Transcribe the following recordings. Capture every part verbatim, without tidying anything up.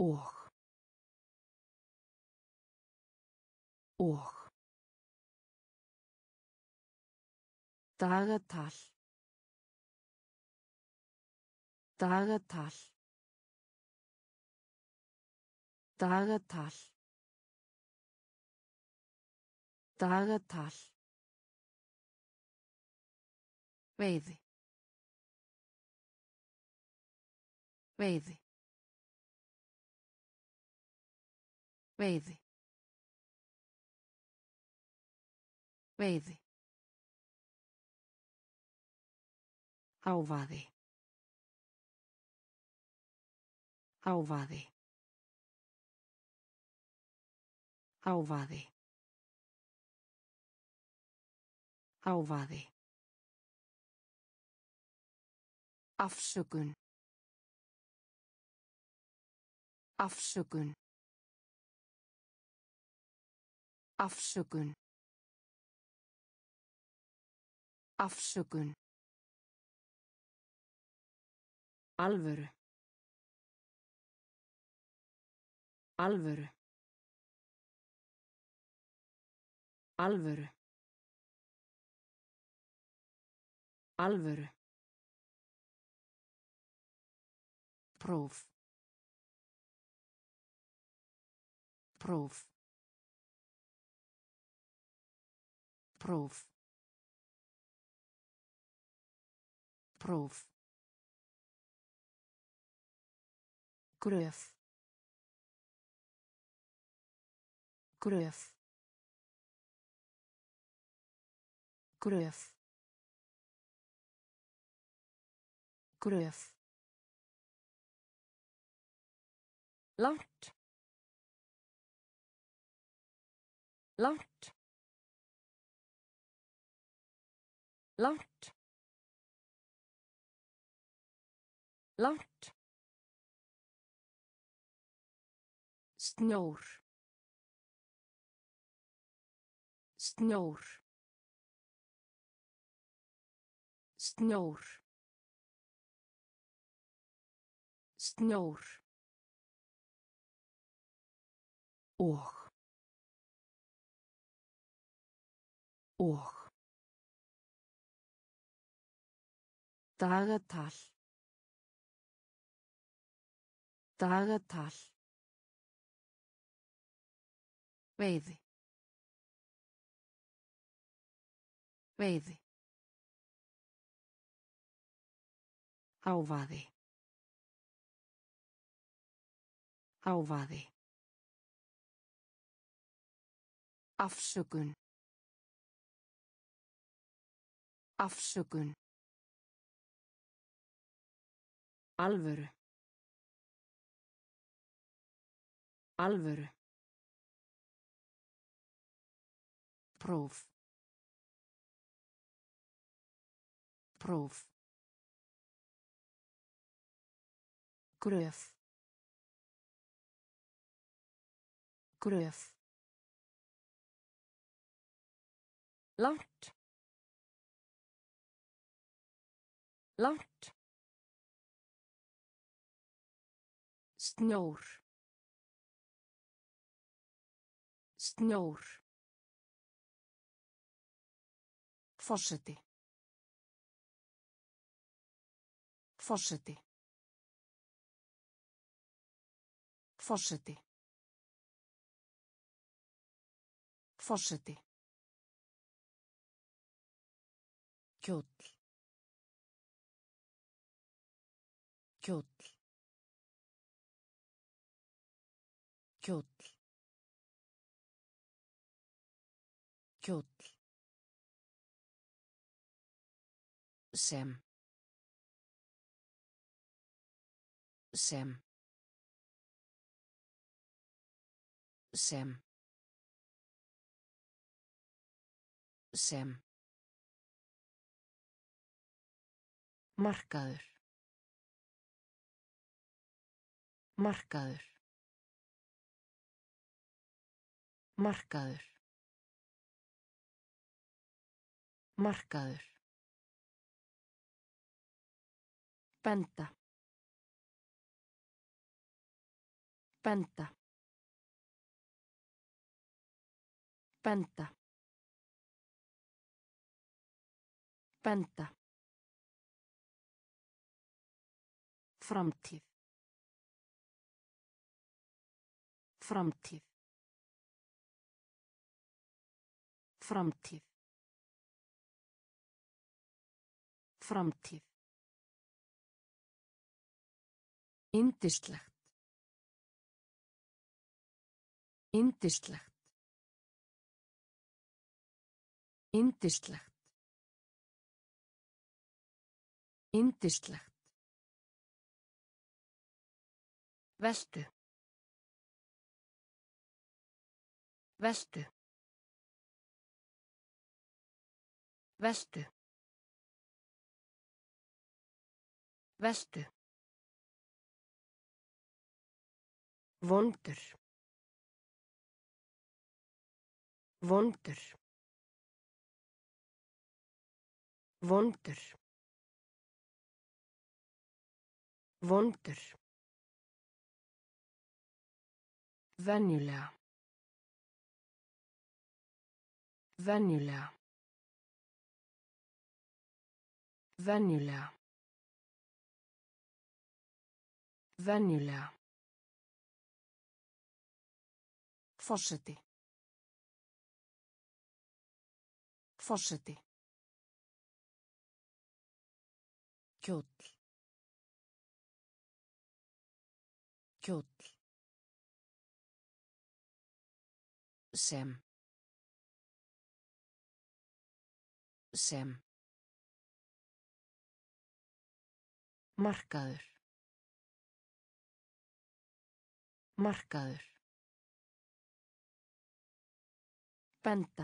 og og dagatal dagatal dagatal dagatal veiði veiði veiði veiði hávaði hávaði hávaði hávaði afsökun afsökun afsökun afsökun alvöru alvöru alvöru alvöru próf próf próf próf gröf gröf gröf gröf langt langt langt langt snjór snjór snjór snjór og og dagatal dagatal veiði veiði hávaði hávaði afsökun afsökun alvöru alvöru próf próf gröf gröf langt langt snjór snjór forseti forseti forseti forseti kjóll kjóll kjóll kjóll sem sem sem sem markaður markaður markaður markaður benda Benda. Benda. Benda. Framtíð. Framtíð. Framtíð. Framtíð. Yndislegt. Yndislegt. Yndislegt. Yndislegt. Veltu. Veltu. Veltu. Veltu. Vondur. Vondur. Vondur. Vondur. Venjulega. Venjulega. Venjulega. Venjulega. Forseti. Forseti. Kjóll. Kjóll. Sem. Sem. Markaður. Markaður. Benda.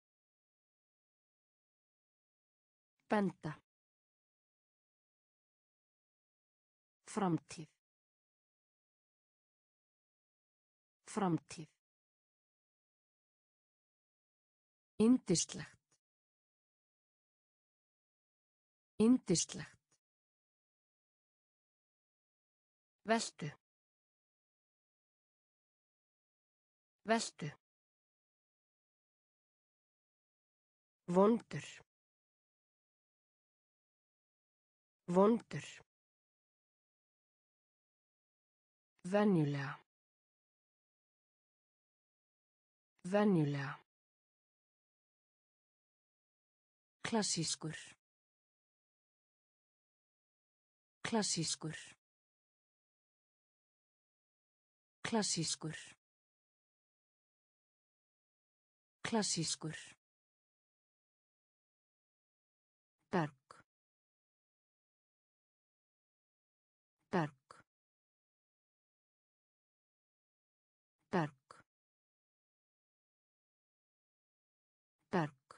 Benda. Framtíð. Framtíð. Yndislegt. Yndislegt. Veltu. Veltu. Vondur. Vondur. Venjulega. Venjulega. Klassískur. Klassískur. Klassískur. Klassískur. Berg. Berg. Berg. Berg.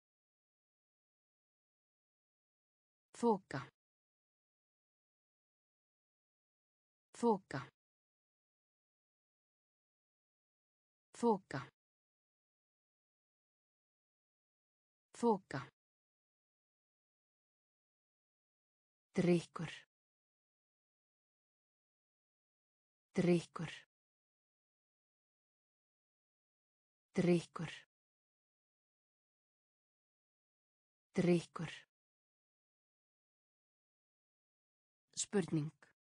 Þoka. Þoka. Þoka. Þoka. Drykkur. Drykkur. Drykkur. Drykkur. Spurning.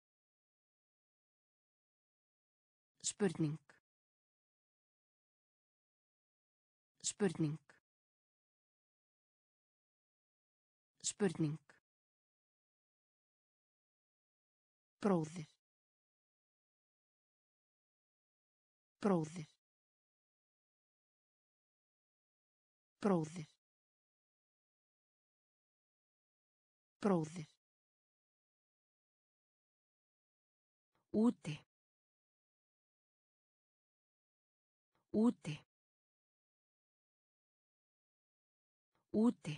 Spurning. Spurning. Spurning. Bróðir. Bróðir. Bróðir. Bróðir. Úti. Úti. Úti.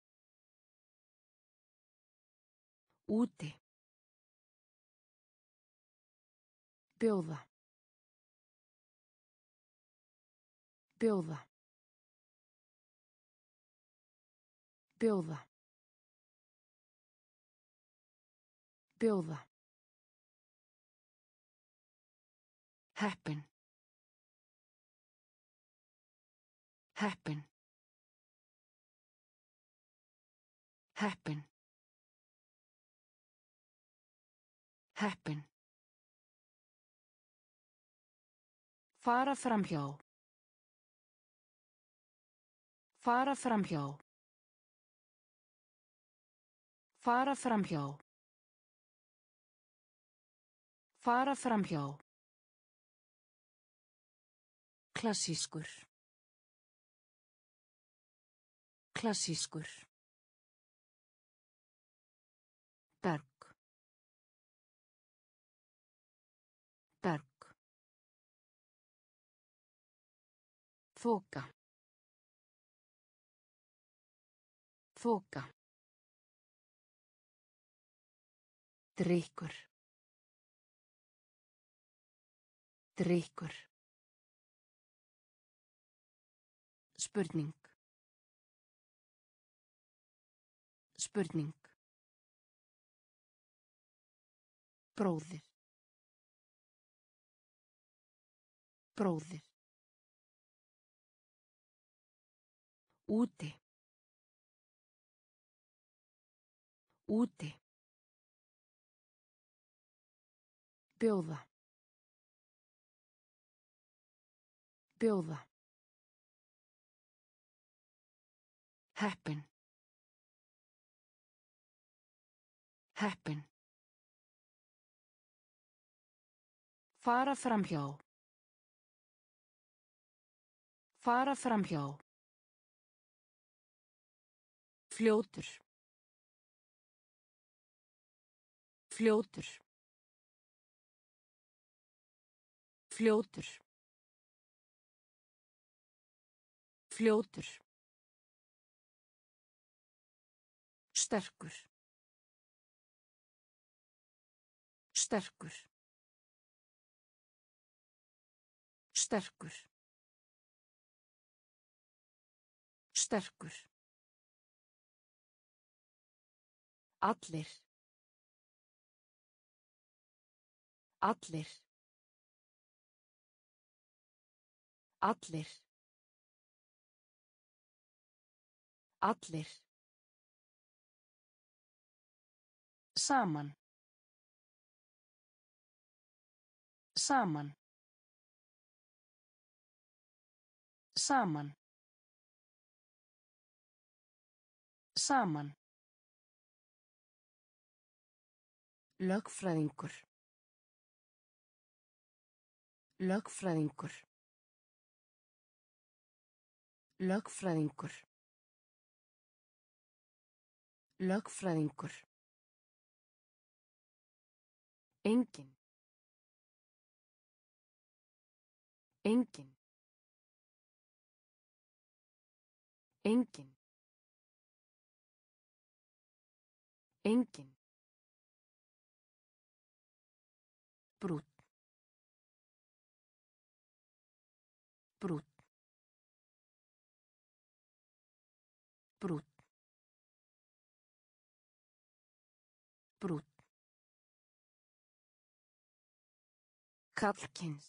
Úti. Bjóða. Bjóða. Bjóða. Bjóða. Heppin. Heppin. Heppin. Heppin. Fara framhjá. Fara framhjá. Fara framhjá. Fara framhjá. Klassískur. Klassískur. Berg. Berg. Þoka. Þoka. Drykkur. Drykkur. Spurning. Spurning. Bróðir. Bróðir. Úti. Úti. Bjóða. Bjóða. Heppin. Heppin. Fara framhjá. Fara framhjá. Fljótur. Fljótur. Fljótur. Fljótur. Sterkur. Sterkur. Sterkur. Sterkur. Allir. Allir. Allir. Allir. Saman. Saman. Saman. Saman. Lögfræðingur. Lögfræðingur. Lögfræðingur. Lögfræðingur. Engin. Engin. Engin. Engin. Brút. Brút. Brút. Brút. Karlkyns.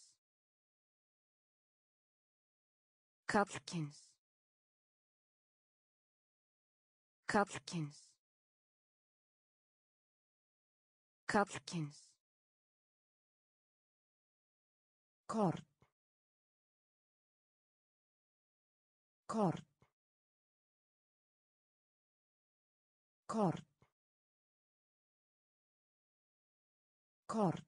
Karlkyns. Karlkyns. Karlkyns. Korn. Korn. Korn. Korn.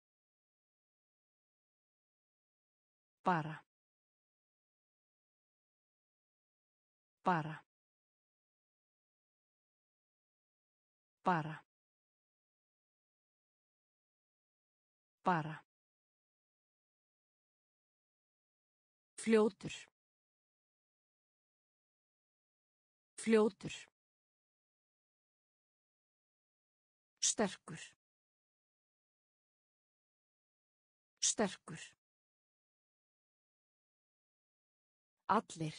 Bara. Bara. Bara. Bara. Fljótur. Fljótur. Sterkur. Sterkur. Allir.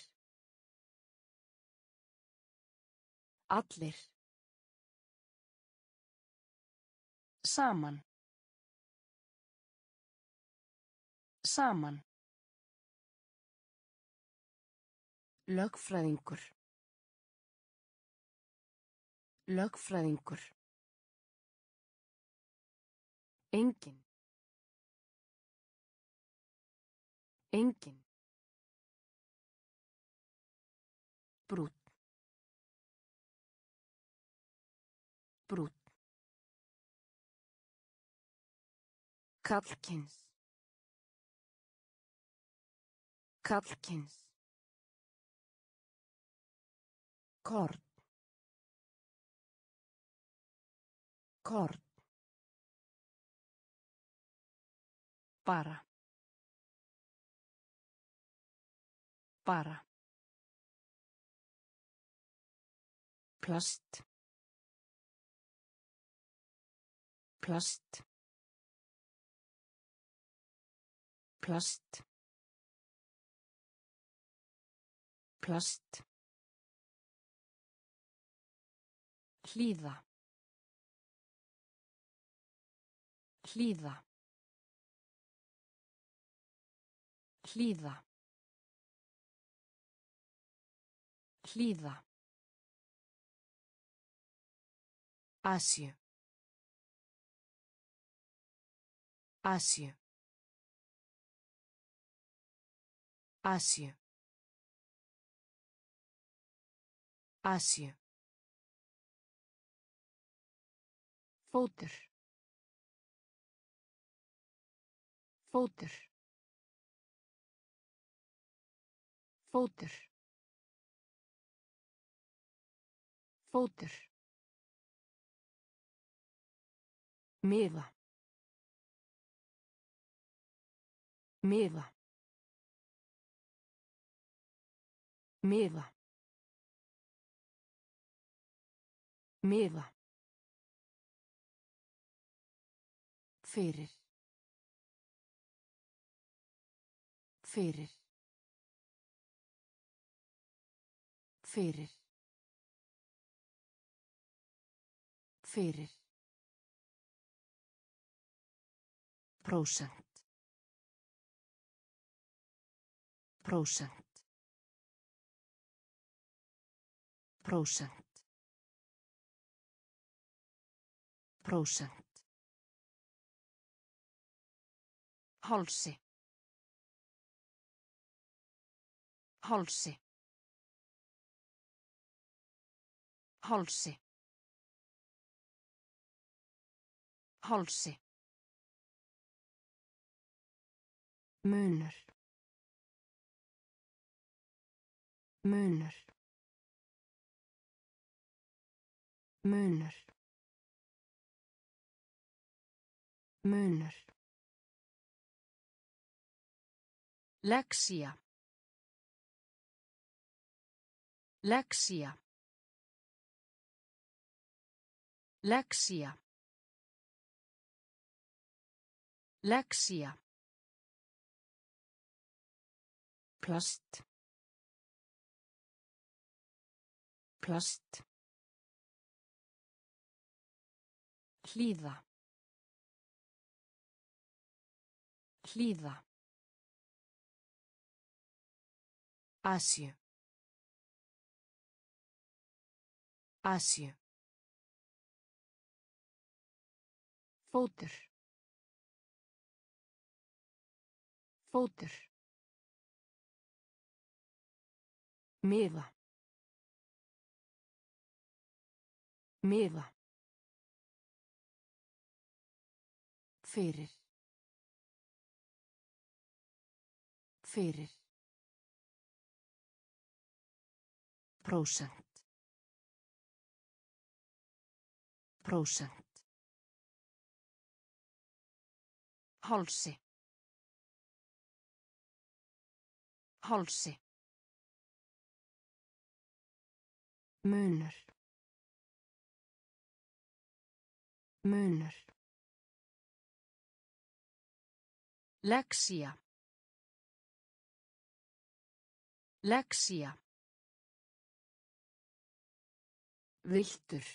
Allir. Saman. Saman. Lögfræðingur. Lögfræðingur. Engin. Engin. Brút. Brút. Karlkyns. Karlkyns. Korn. Korn. Bara. Bara. Plast. Plast. Plast. Plast. Hlýða. Hlýða. Hlýða. Hlýða. Asju. Asju. Asju. Asju. Fótur. Fótur. Fótur. Fótur. Miða. Miða. Miða. Miða. Fyrir. Fyrir. Fyrir. Fyrir. Prósent. Prósent. Prósent. Prósent. Hálsi. Hálsi. Hálsi. Hálsi. Munur. Munur. Munur. Munur. Lexía. Lexía. Lexía. Lexía. Plast. Plast. Hlýða. Hlýða. Asju. Asju. Fótur. Fótur. Miða. Miða. Fyrir. Fyrir. Prósent. Prósent. Hálsi. Hálsi. Munur. Munur. Lexía. Lexía. Villtur.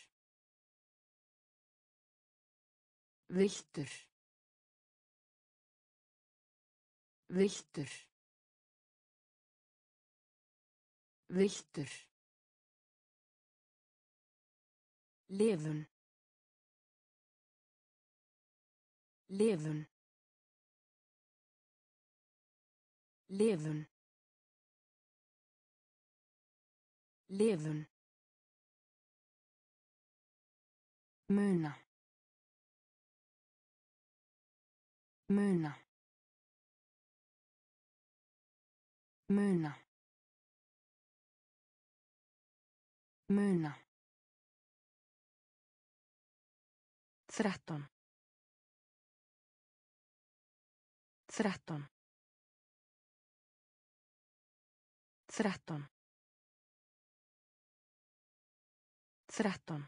Villtur. Villtur. Villtur. Lifun. Lifun. Lifun. Lifun. Muna. Muna. Muna. Muna. Þrettán. Þrettán. Þrettán. Þrettán.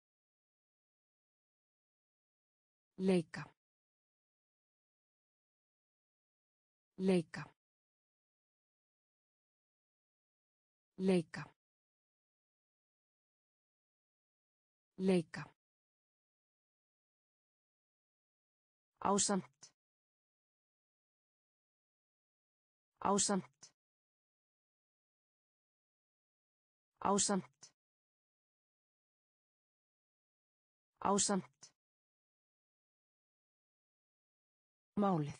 Leika. Leika. Leika. Leika. Ásamt. Ásamt. Ásamt. Ásamt. Málið.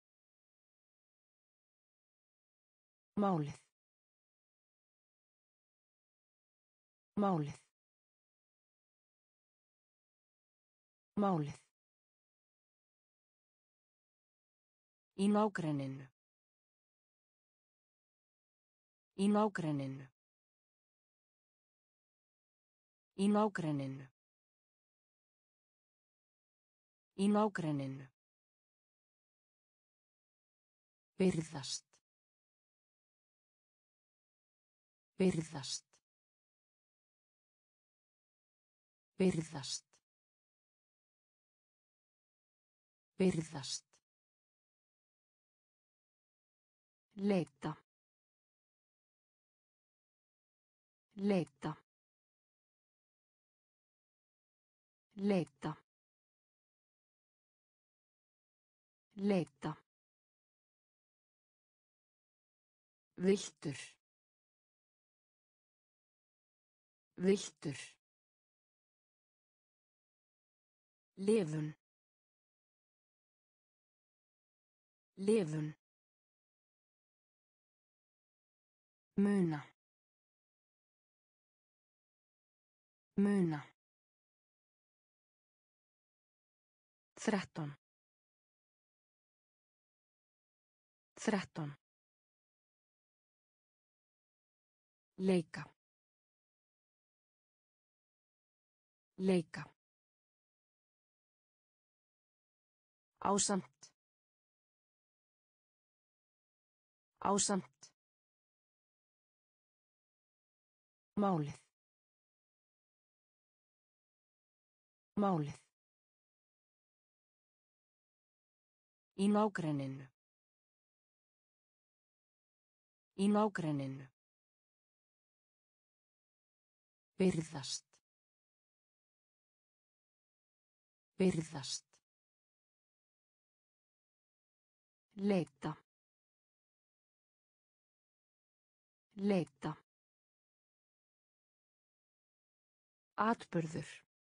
Málið. Málið. Málið. Í nágrenninu. Í nágrenninu. Í nágrenninu. Í nágrenninu. Virðast. Virðast. Virðast. Virðast. Leita. Leita. Leita. Leita. Villtur. Villtur. Lifun. Lifun. Muna. Muna. Þrettán. Þrettán. Leika. Leika. Ásamt. Ásamt. Málið. Málið. Í nágrenninu. Í nágrenninu. Virðast. Virðast. Leita. Leita. Atburður.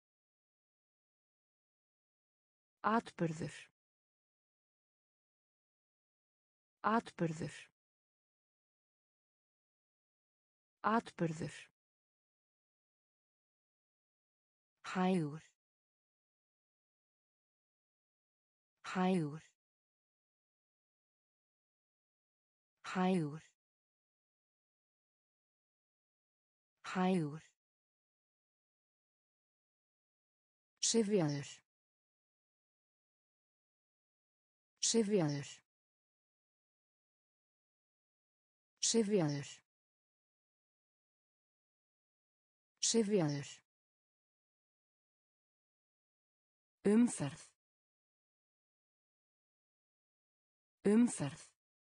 Atburður. Atburður. Atburður. Hægur. Hægur. Hægur. Hægur. Syfjaður. Syfjaður. Syfjaður. Syfjaður. Umferð. Umferð.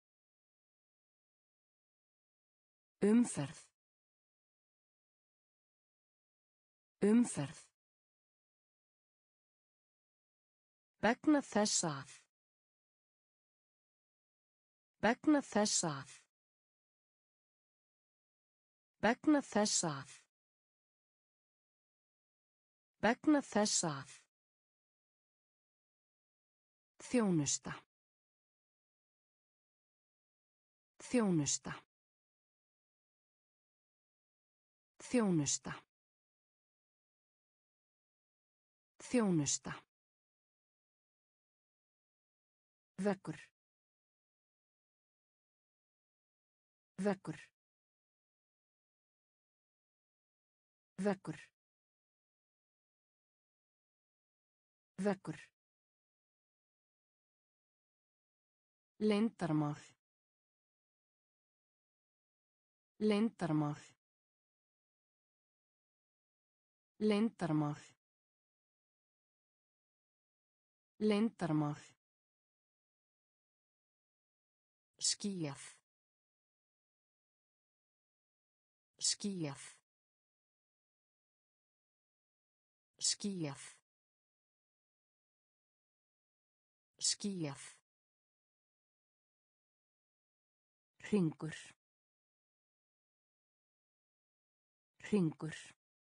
Umferð. Umferð. Vegna þess að. Vegna þess að. Vegna þess að. Vegna þess að. Þjónusta. Þjónusta. Þjónusta. Þjónusta. Vekkur. Vekkur. Vekkur. Vekkur. Leyndarmál. Leyndarmál. Leyndarmál. Leyndarmál. Skýjað. Skýjað. Skýjað. Skýjað. Hringur. Hringur.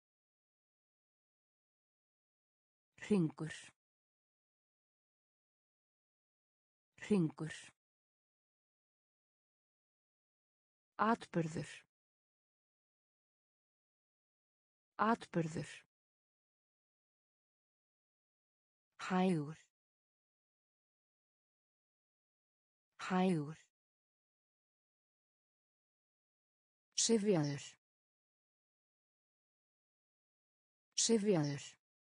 Hringur. Hringur. Atburður. Atburður. Hægur. Hægur. Syfjaður. Syfjaður.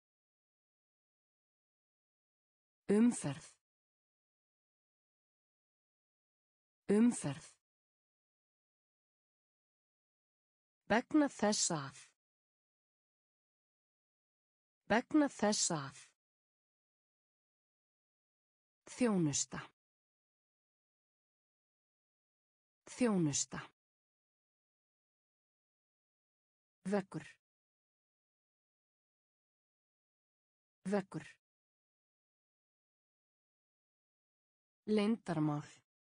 Umferð. Umferð. Vegna þess að. Vegna þess að. Þjónusta. Þjónusta. Vekkur. Vekkur. Leyndarmál.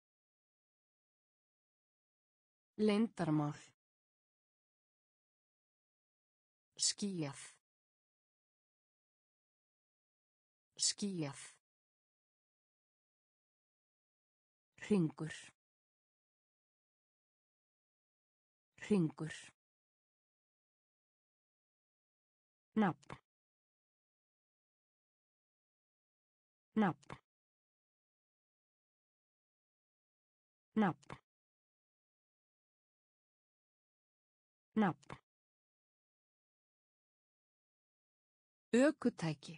Leyndarmál. Skýjað. Skýjað. Hringur. Hringur. Nafn. Nafn. Nafn. Nafn. Ökutæki.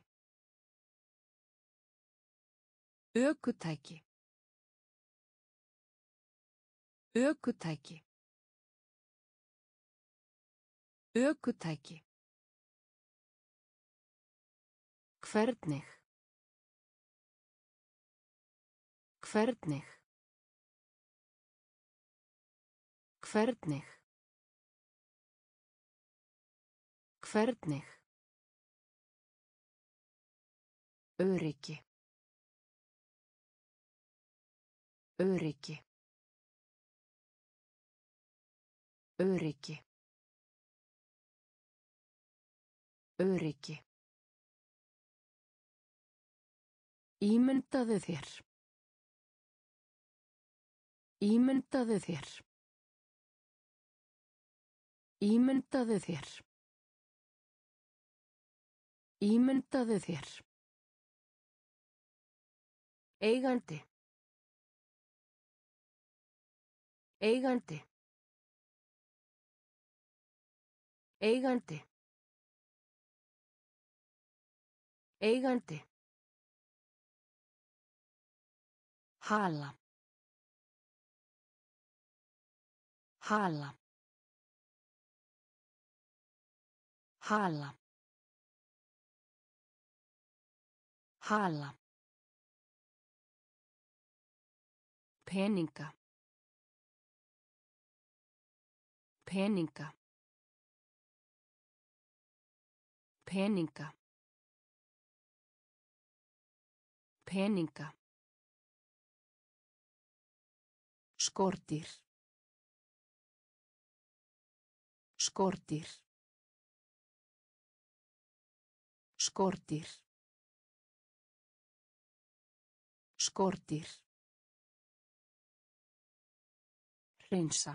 Ökutæki. Ökutæki. Ökutæki. Hvernig. Hvernig. Hvernig. Hvernig. Öryggi. Öryggi. Öryggi. Öryggi. Ímyndaðu þér. Ímyndaðu þér. Ímyndaðu þér. Ímyndaðu þér. Eigandi. Eigandi. Eigandi. Eigandi. Hala. Hala. Hala. Hala. Peninga. Peninga. Peninga. Peninga. Skordýr. Skordýr. Skordýr. Skordýr. Hreinsa.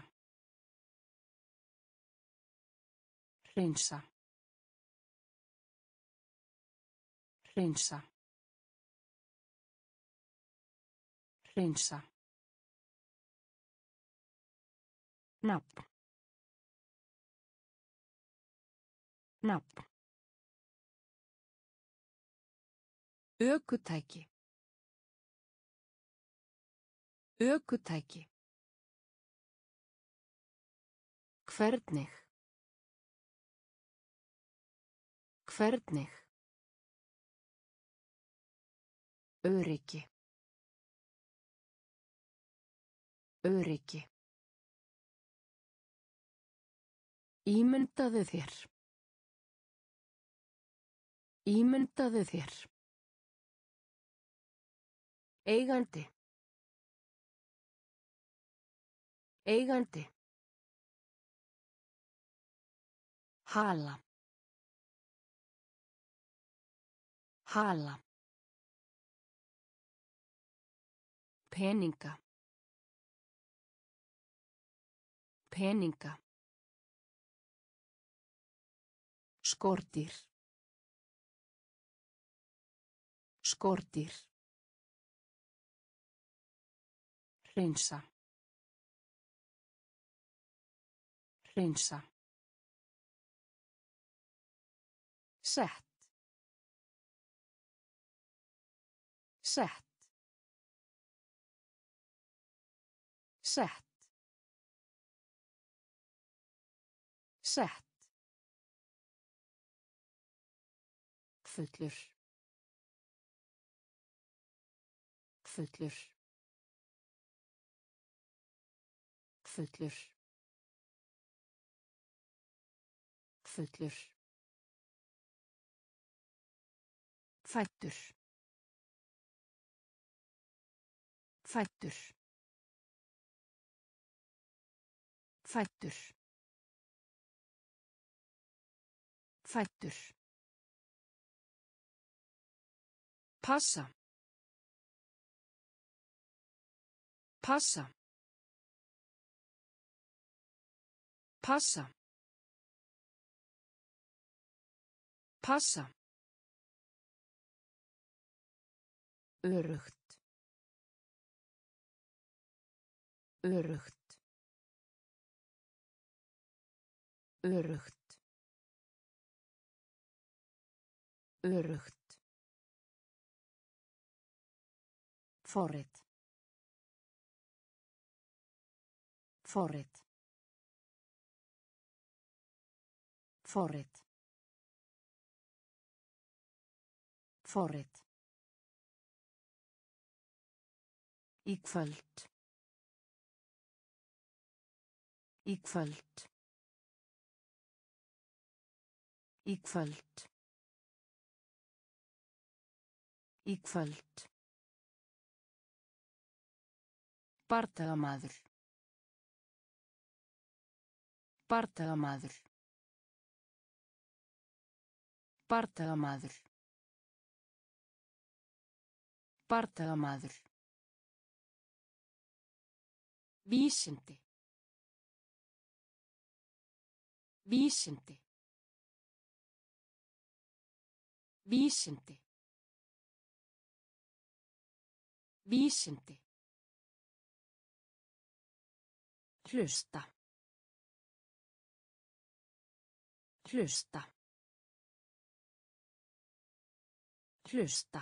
Hreinsa. Hreinsa. Hreinsa. Nafn. Nafn. Ökutæki. Ökutæki. Hvernig. Hvernig. Öryggi. Öryggi. Ímyndaðu þér. Ímyndaðu þér. Eigandi. Eigandi. Hala. Hala. Peninga. Peninga. Skordýr. Skordýr. Hreinsa. Hreinsa. Sett. Sett. Sett. Sett. Fullur. Fullur. Fullur. Fullur. Fæddur. Fæddur. Fæddur. Fæddur. Passa. Passa. Passa. Passa. Öruggt. Öruggt. Öruggt. Öruggt. Forrit. Forrit. Forrit. Forrit. Í kvöld. Í kvöld. Í kvöld. Í kvöld. Bardagamaður. Bardagamaður. Bardagamaður. Bardagamaður. Vísindi. Vísindi. Vísindi. Vísindi. Hlusta. Hlusta. Hlusta.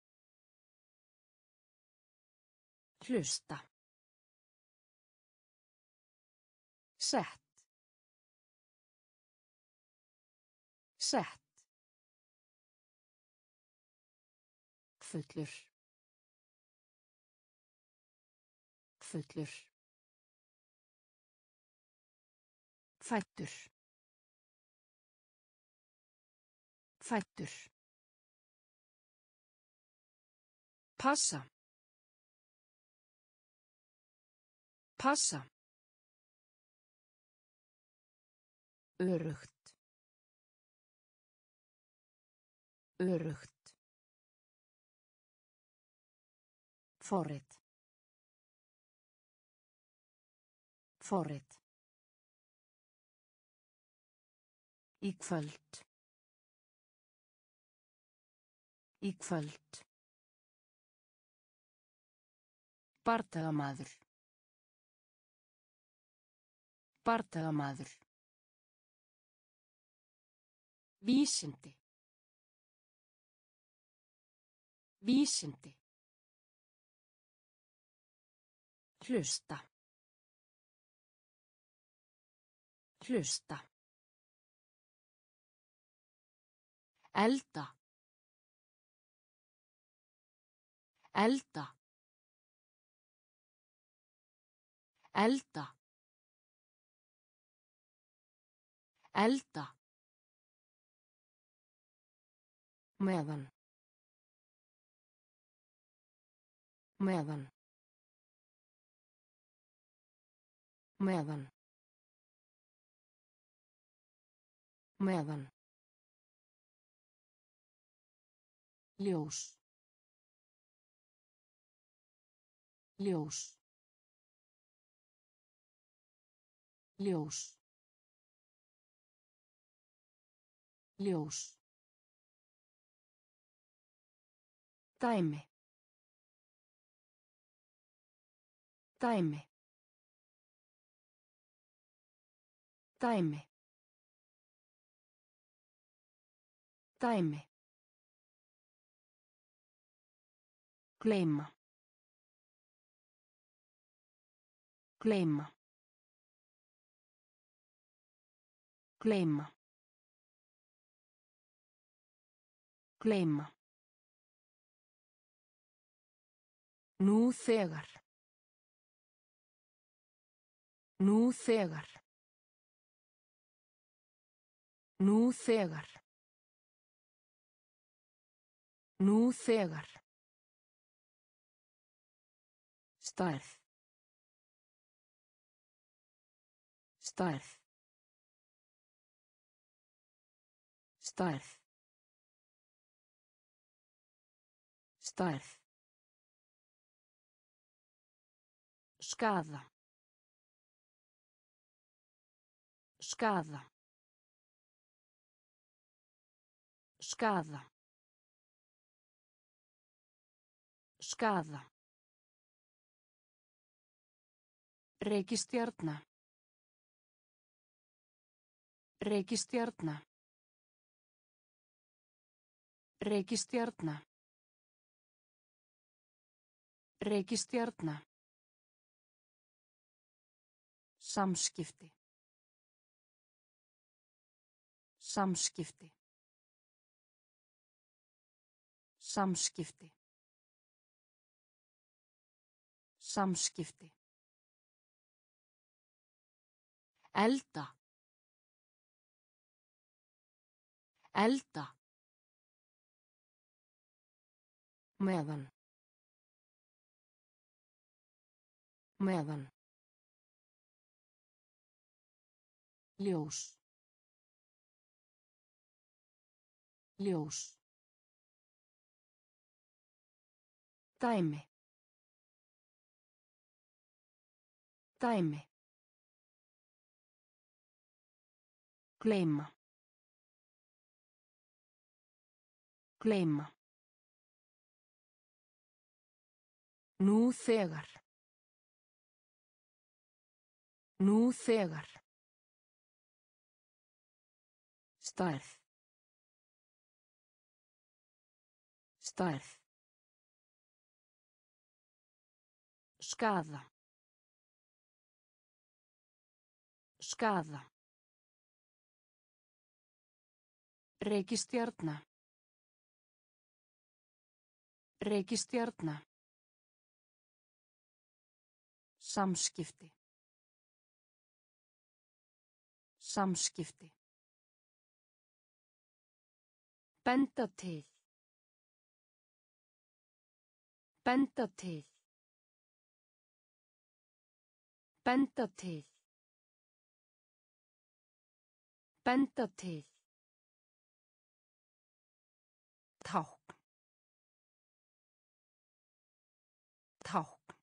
Hlusta. Sett. Sett. Fullur. Fullur. Fæddur. Fæddur. Passa. Passa. Öruggt. Öruggt. Forrit. Forrit. Í kvöld. Í kvöld. Bardagamaður. Bardagamaður. Vísindi. Vísindi. Hlusta. Hlusta. Elda. Elda. Elda. Elda. Meðan. Meðan. Meðan. Meðan. Ljós. Ljós. Ljós. Ljós. Dæmi. Dæmi. Dæmi. Dæmi. Gleyma. Gleyma. Gleyma. Gleyma. Nú þegar. Nú þegar. Nú þegar. Nú þegar. Stærð. Stærð. Stærð. Stærð. Skaða. Skaða. Skaða. Skaða. Reikistjarna. Reikistjarna. Reikistjarna. Reikistjarna. Samskipti. Samskipti. Samskipti. Samskipti. Elda. Elda. Meðan. Meðan. Ljós. Ljós. Dæmi. Dæmi. Gleyma. Gleyma. Nú þegar. Nú þegar. Stærð. Stærð. Skaða. Skaða. Reikistjarna. Reikistjarna. Samskipti. Samskipti. Benda til. Benda til. Benda til. Benda til. Tákn. Tákn.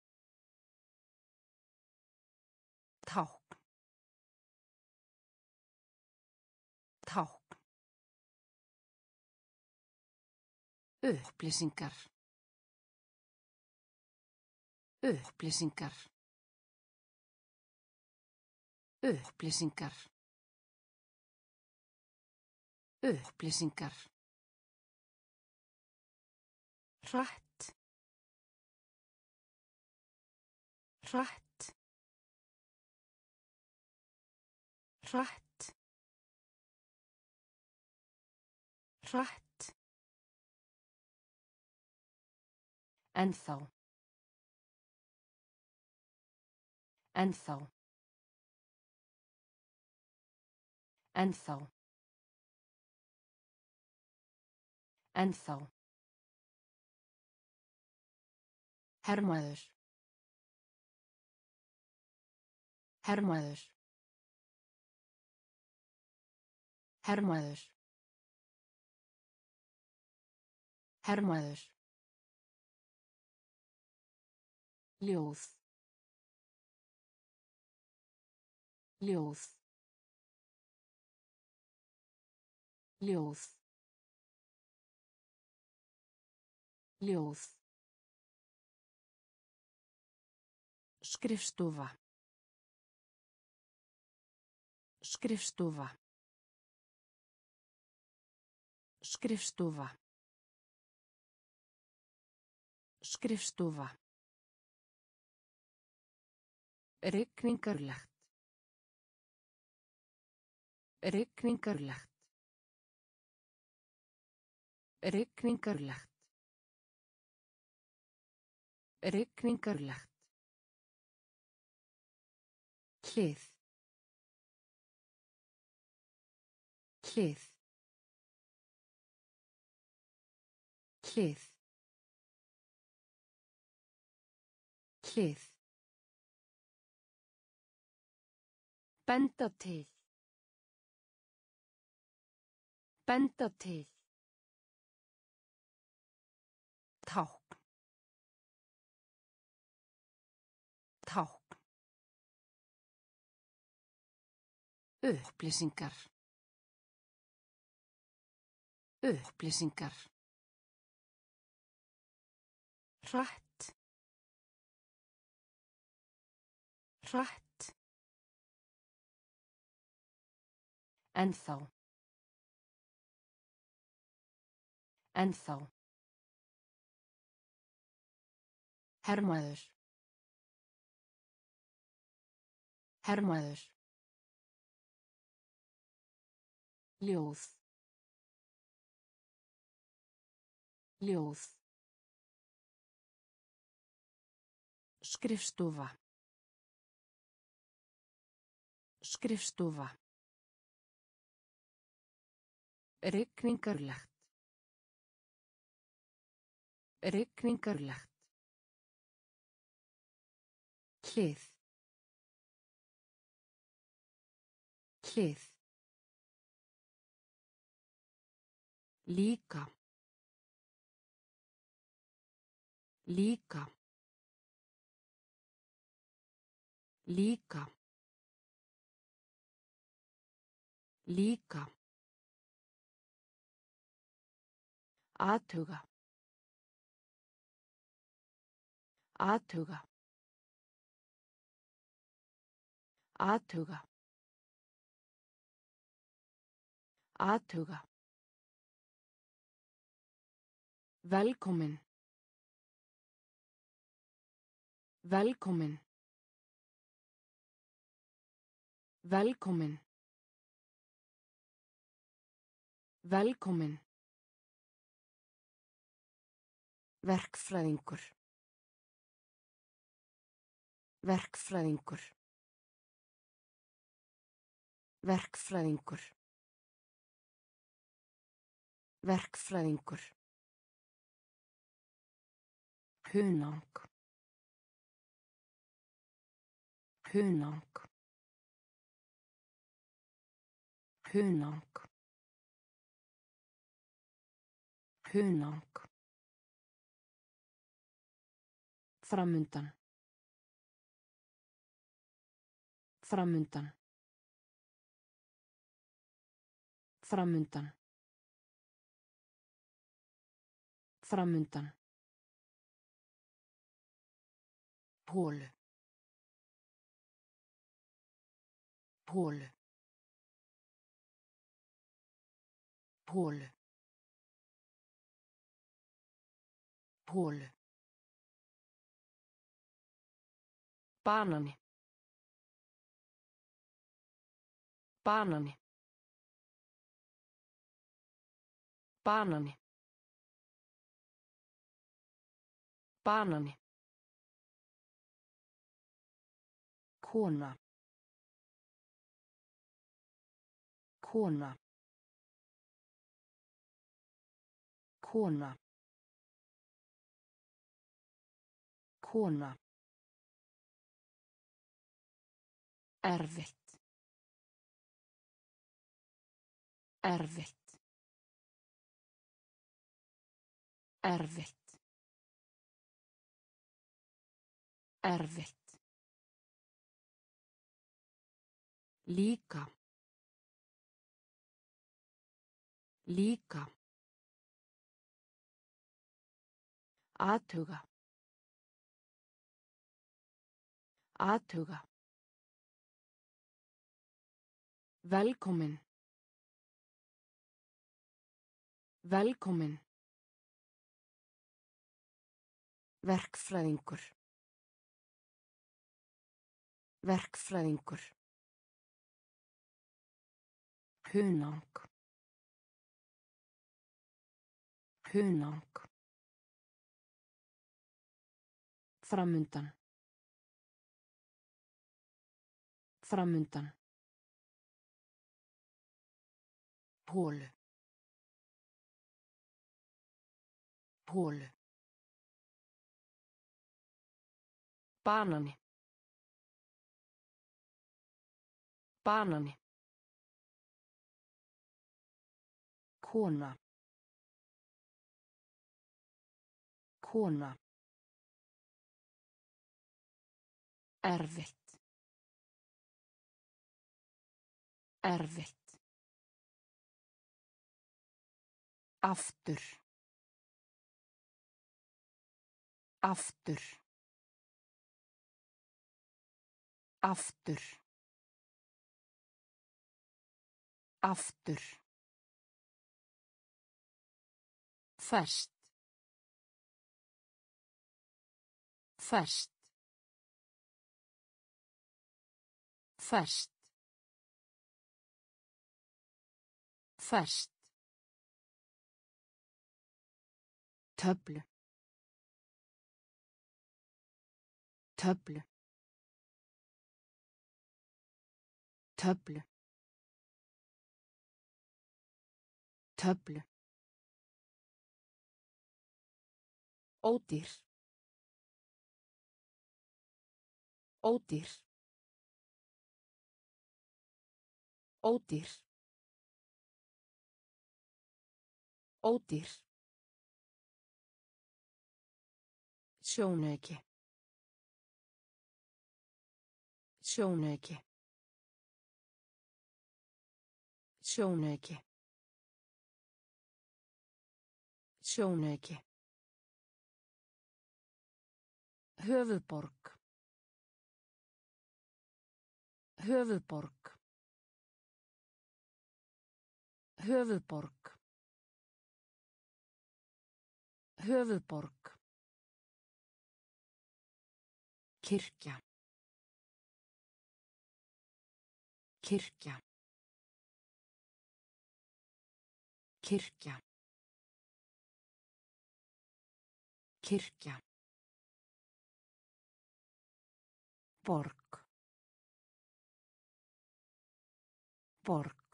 Tákn. Tákn. Upplýsingar. Upplýsingar. Upplýsingar. Upplýsingar. Hratt. Hratt. Hratt. Hratt. Ennþá. Ennþá. Ennþá. Ennþá. Hermaður. Hermaður. Hermaður. Hermaður. Ljóð. Ljóð. Ljóð. Ljóð. Skrifstofa. Skrifstofa. Skrifstofa. Skrifstofa. Rigningarlegt. Rigningarlegt. Rigningarlegt. Rigningarlegt. Hlið. Hlið. Hlið. Hlið. Benda til. Benda til. Tákn. Tákn. Upplýsingar. Upplýsingar. Hratt. Hratt. Ennþá. Ennþá. Hermaður. Hermaður. Ljóð. Ljóð. Skrifstofa. Skrifstofa. Rigningarlegt. Rigningarlegt. Hlið. Hlið. Líka. Líka. Líka. Líka. Athuga. Athuga. Athuga. Athuga. Velkomin. Velkomin. Velkomin. Velkomin. Verkfræðingur. Verkfræðingur. Verkfræðingur. Verkfræðingur. Hunang. Hunang. Hunang. Hunang. Framundan. Framundan. Framundan. Framundan. Pól. Pól. Pól. Pól. Banani. Banani. Banani. Banani. Kona. Kona. Kona. Kona. Erfitt. Erfitt. Erfitt. Erfitt. Líka. Líka. Athuga. Athuga. Velkomin. Velkomin. Verkfræðingur. Verkfræðingur. Hunang. Hunang. Framundan. Framundan. Pól. Pól. Banani. Banani. Kona. Kona. Erfitt. Erfitt. Aftur. Aftur. Aftur. Aftur. Ferskt. Ferskt. Ferskt. Ferskt. Töflu. Töflu. Töflu. Töflu. Ódýr. Ódýr. Ódýr. Ódýr. Sjónauki. Sjónauki. Sjónauki. Sjónauki. Höfuðborg. Höfuðborg. Höfuðborg. Höfuðborg. Kirkja. Kirkja. Kirkja. Kirkja. Borg. Borg.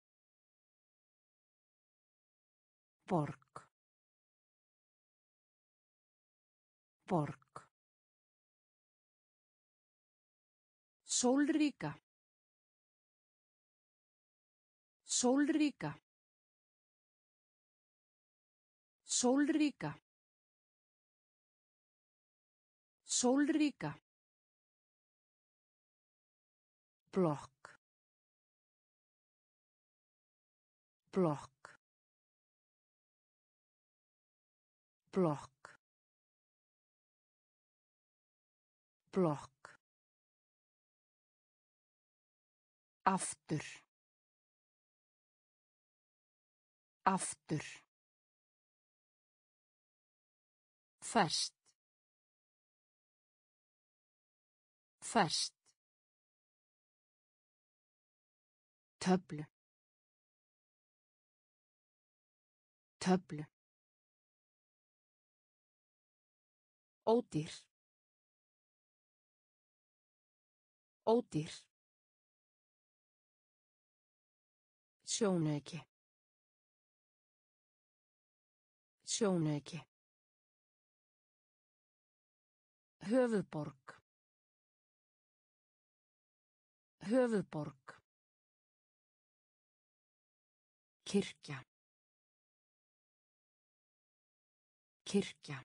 Borg. Borg. Sólríka. Sólríka. Sólríka. Sólríka. Blokk. Blokk. Blokk. Blokk. Aftur. Aftur. Ferskt. Ferskt. Töflu. Töflu. Ódýr. Ódýr. Sjónauki. Sjónauki. Höfuðborg. Höfuðborg. Kirkja. Kirkja.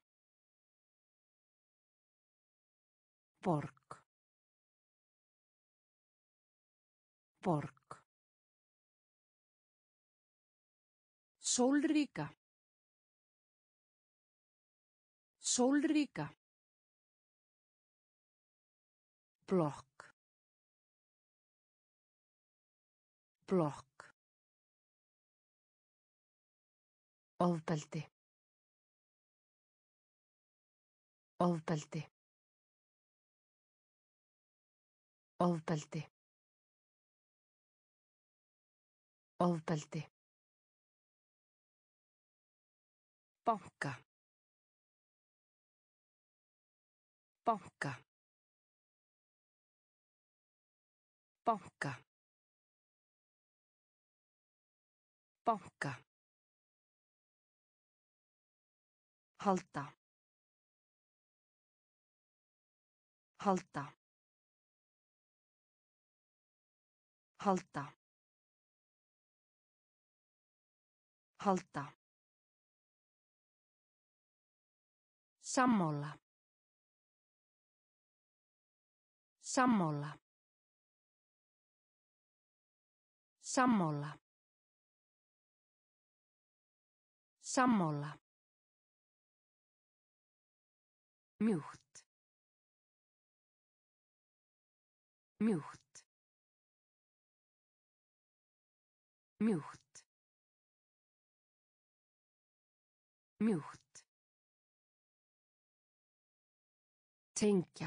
Borg. Borg. Sólríka. Sólríka. Blokk. Blokk. Ofbeldi. Ofbeldi. Ofbeldi. Ofbeldi. Banka. Banka. Banka. Banka. Halda. Halda. Halda. Halda. Sammála. Sammála. Sammála. Sammála. Mjúkt. Mjúkt. Mjúkt. Mjúkt. Tengja.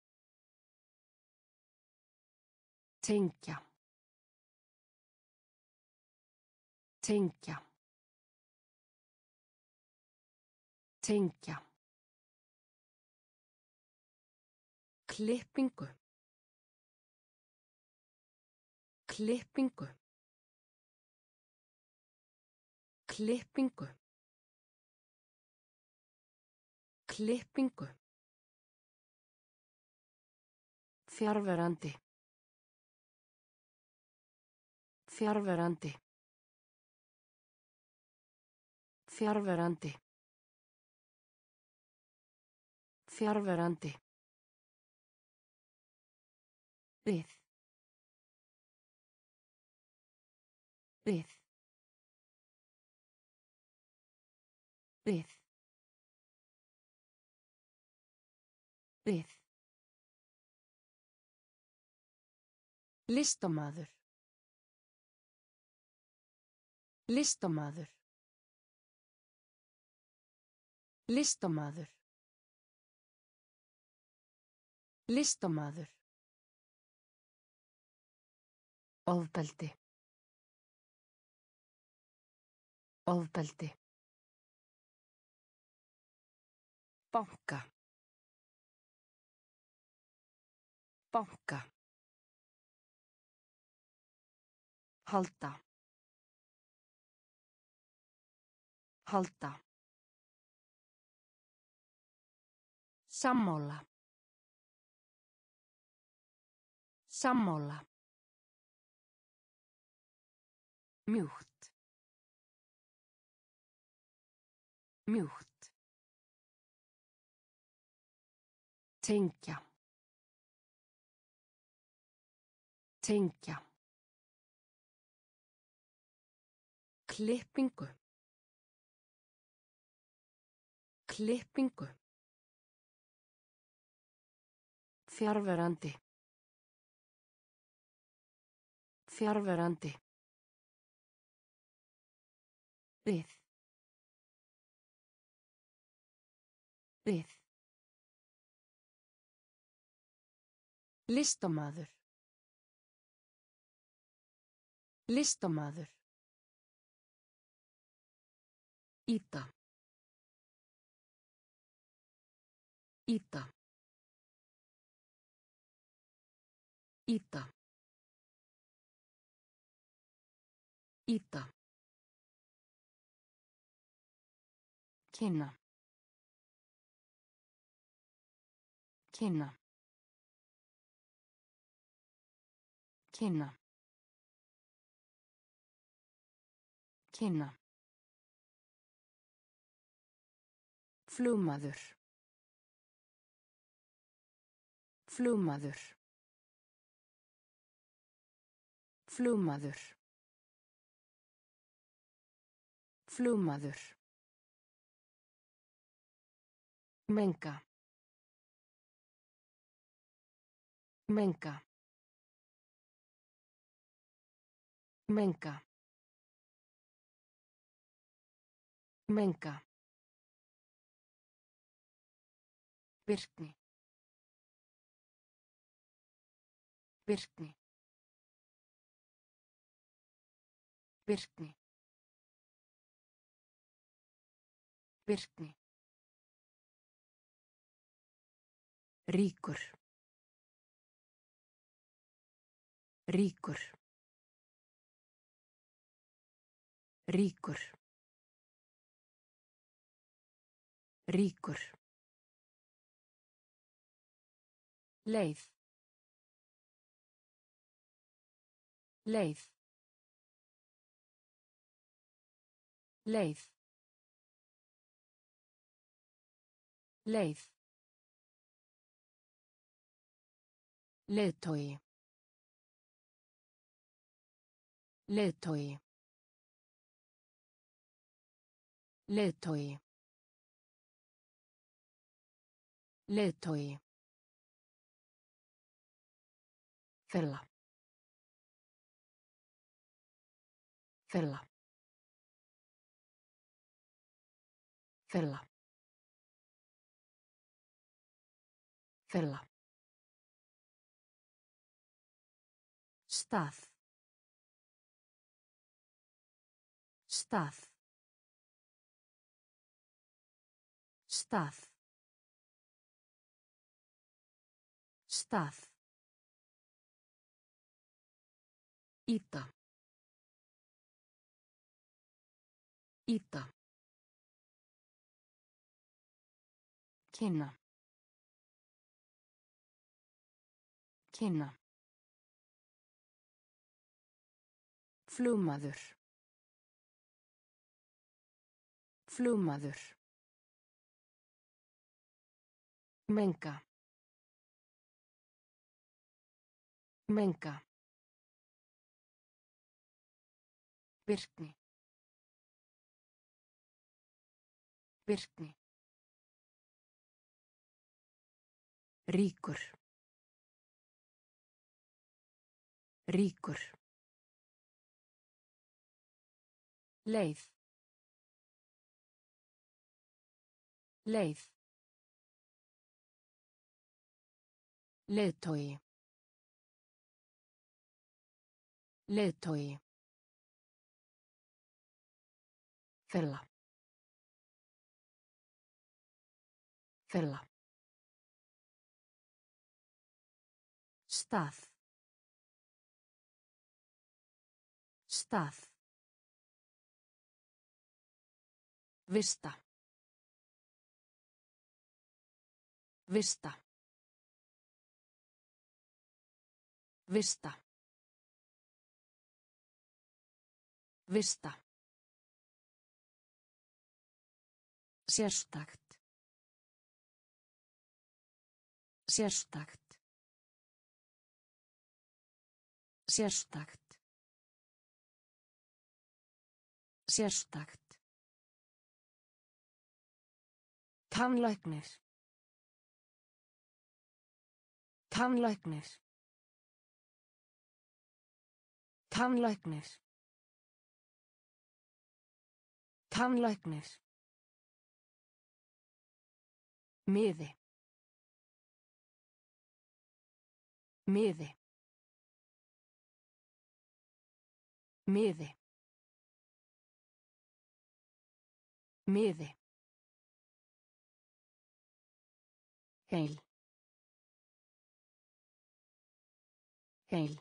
Tengja. Tengja. Tengja. Klippingu. Klippingu. Klippingu. Klippingu. Fjarverandi. Fjarverandi. Fjarverandi. Fjarverandi. Við. Við. Við. Við. Listamaður. Listamaður. Listamaður. Listamaður. Ofbeldi. Ofbeldi. Banka. Banka. Halda. Halda. Sammála. Sammála. Mjúkt. Mjúkt. Tengja. Tengja. Klippingu. Klippingu. Fjarverandi. Fjarverandi. Við. Við. Listamaður. Listamaður. Íta. Íta. Íta. Íta. Kynna. Kynna. Kynna. Kynna. Flugmaður. Flugmaður. Flugmaður. Flugmaður. Menga. Menga. Menga. Menga. Virkni. Virkni. Virkni. Virkni. Ríkur. Ríkur. Ríkur. Ríkur. Leið. Leið. Leið. Leið. Leiðtogi. Leiðtogi. Leiðtogi. Leiðtogi. Fela. Fela. Fela. Fela. Stað. Stað. Stað. Stað. Íta. Íta. Kynna. Kynna. Flugmaður. Flugmaður. Menga. Menga. Virkni. Virkni. Ríkur. Ríkur. Leið. Leið. Leiðtogi. Leiðtogi. Fela. Fela. Stað. Stað. Vista. Vista. Vista. Vista. Sérstakt. Sérstakt. Sérstakt. Sérstakt. Tannlæknir. Tannlæknir. Tannlæknir. Tannlæknir. Miði. Miði. Miði. Miði. Heil. Heil.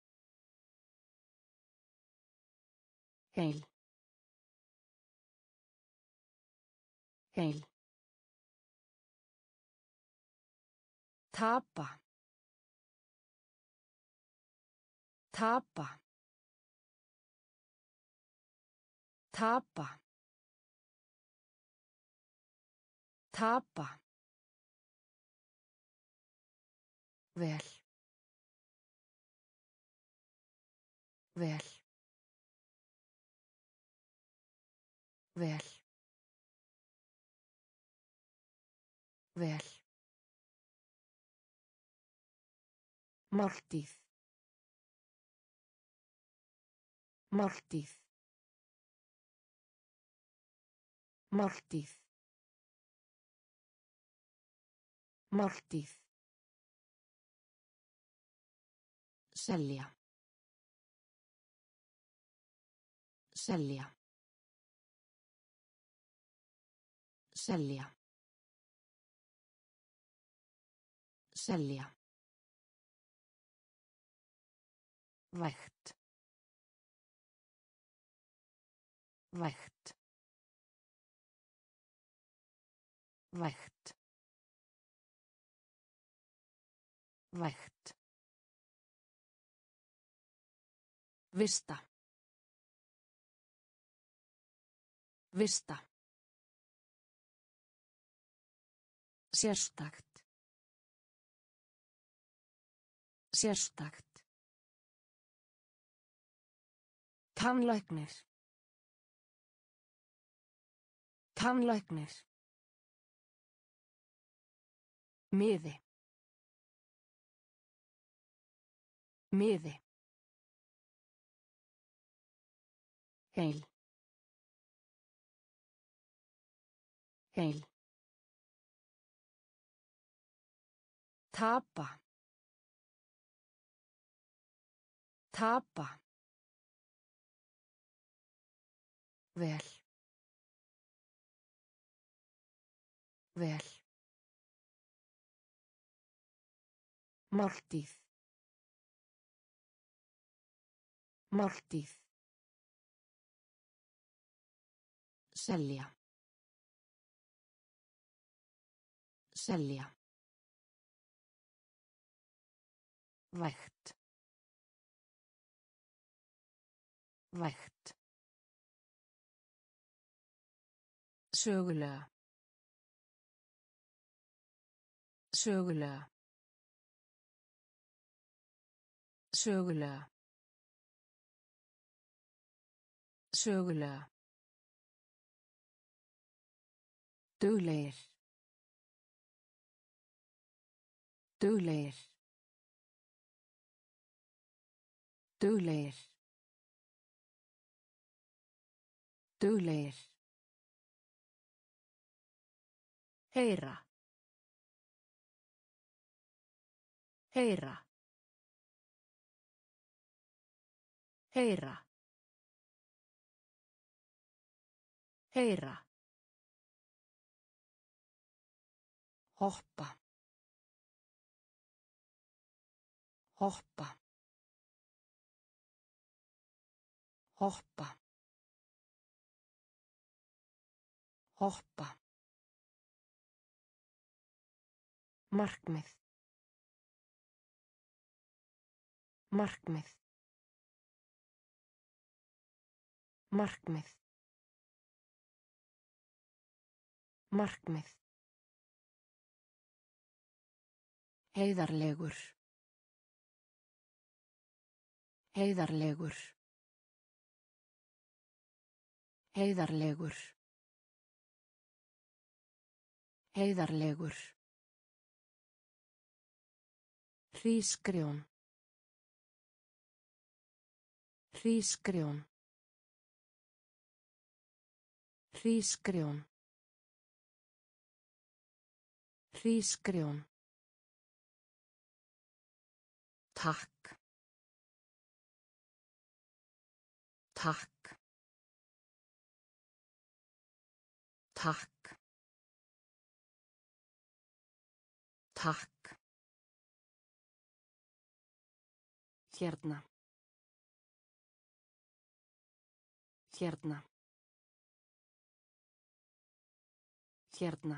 Heil. Heil. Tapa. Tapa. Tapa. Tapa. Vel. Vel. Vel. Vel. Máltíð. Máltíð. Máltíð. Máltíð. Selja. Selja. Selja. Selja. Vægt. Vægt. Vægt. Vægt. Vista. Vista. Sérstakt. Sérstakt. Tannlæknir. Tannlæknir. Miði. Miði. Heil. Heil. Tapa. Tapa. Vel. Vel. Máltíð. Máltíð. Selja. Selja. Vægt. Vægt. Sögulega. Sögulega. Sögulega. Sögulega. Duglegir. Duglegir. Duglegir. Duglegir. Heyra. Heyra. Heyra. Heyra. Hoppa. Hoppa. Hoppa. Hoppa. Markmið. Markmið. Markmið. Markmið. Heiðarlegur. Heiðarlegur. Heiðarlegur. Heiðarlegur. Hrísgrjón. Hrísgrjón. Hrísgrjón. Hrísgrjón. Takk. Takk. Takk. Takk. Hérna. Hérna. Hérna.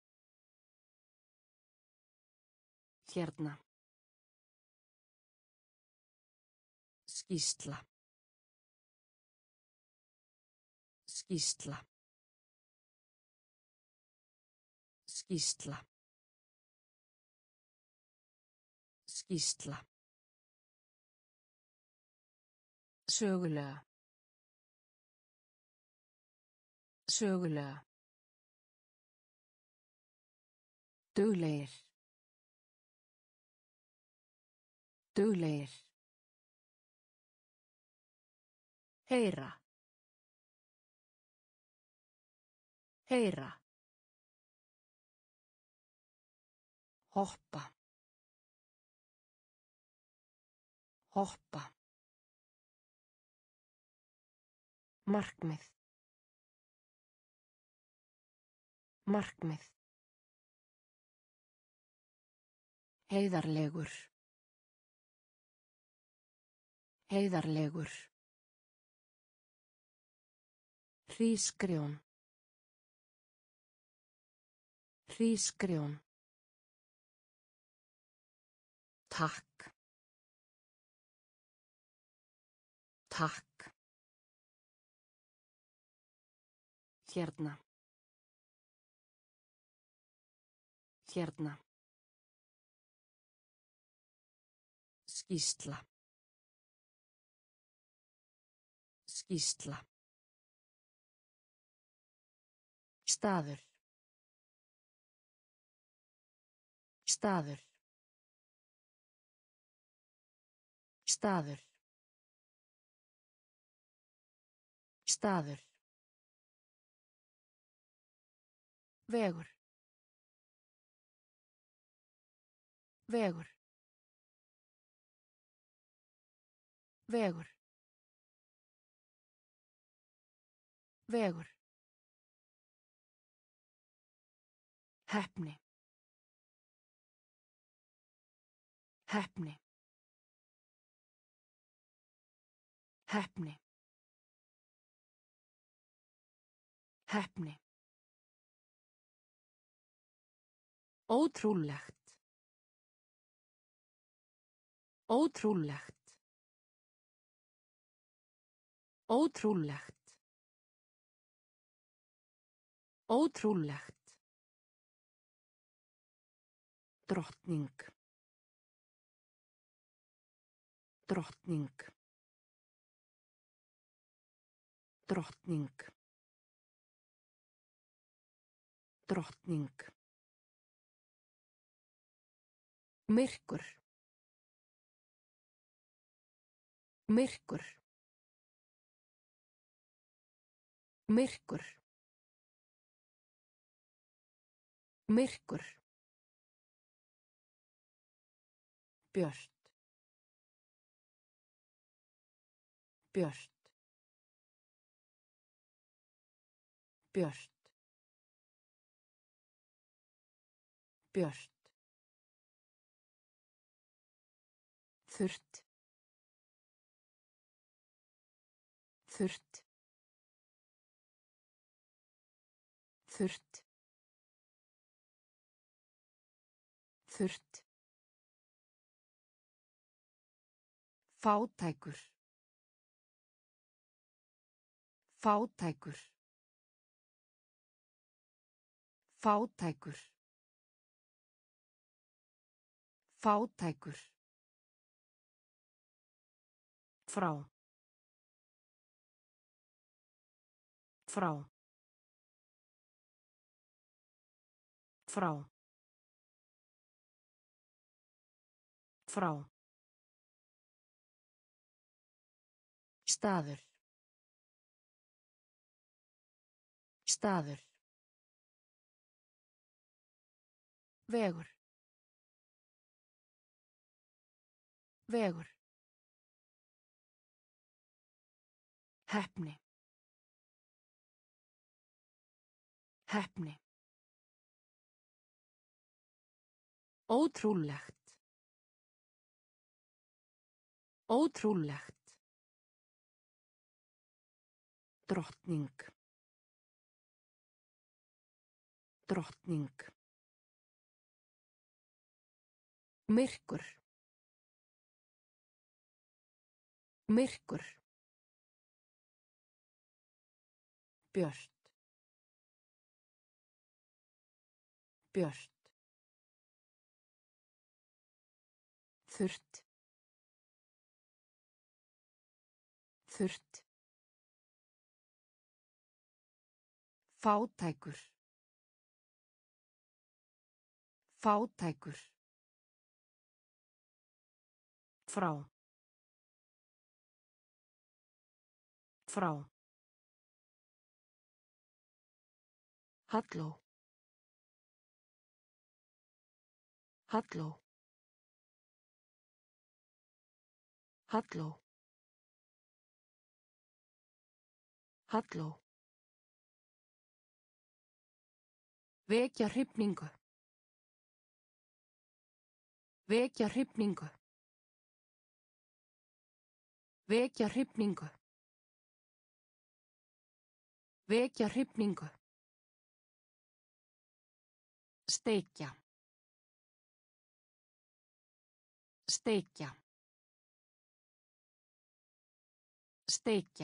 Hérna. Skýrsla. Skýrsla. Skýrsla. Skýrsla. Sögulega. Sögulega. Duglegir. Duglegir. Heyra. Heyra. Hoppa. Hoppa. Markmið. Markmið. Heiðarlegur. Heiðarlegur. Hrísgrjón. Hrísgrjón. Takk. Takk. Hérna. Hérna. Skýrsla. Skýrsla. Staður. Staður. Staður. Staður. Vegur. Vegur. Vegur. Vegur. Heppni. Heppni. Heppni. Heppni. Ótrúlegt. Ótrúlegt. Ótrúlegt. Ótrúlegt. Drottning. Drottning. Drottning. Drottning. Myrkur. Myrkur. Myrkur. Myrkur. Björt. Björt. Björt. Björt. Þurrt. Þurrt. Þurrt. Þurrt. Fátækur. Fátækur. Fátækur. Fátækur. Frá. Frá. Frá. Frá. Staður. Staður. Vegur. Vegur. Heppni. Heppni. Ótrúlegt. Ótrúlegt. Drottning. Drottning. Myrkur. Myrkur. Björt. Björt. Þurrt. Þurrt. Fátækur. Fátækur. Frá. Frá. Halló. Halló. Halló. Halló. Vekja hrifningu. Vekja hrifningu. Vekja hrifningu. Vekja hrifningu. Steikja. Steikja. Steikja.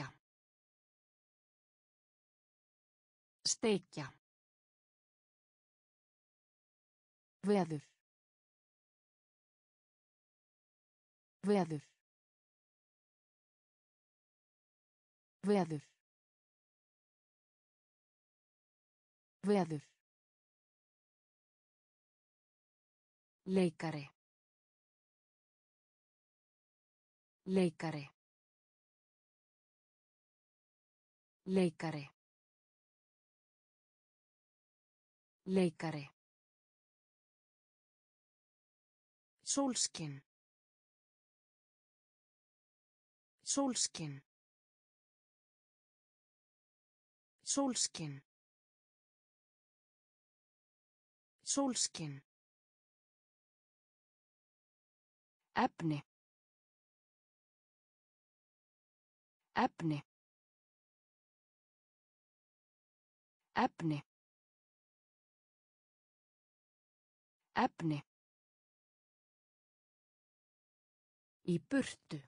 Steikja. Veður. Veður. Veður. Veður. Leikari. Leikari. Leikari. Leikari. Sólskin. Sólskin. Sólskin. Sólskin. Efni. Efni. Efni. Efni. Í burtu.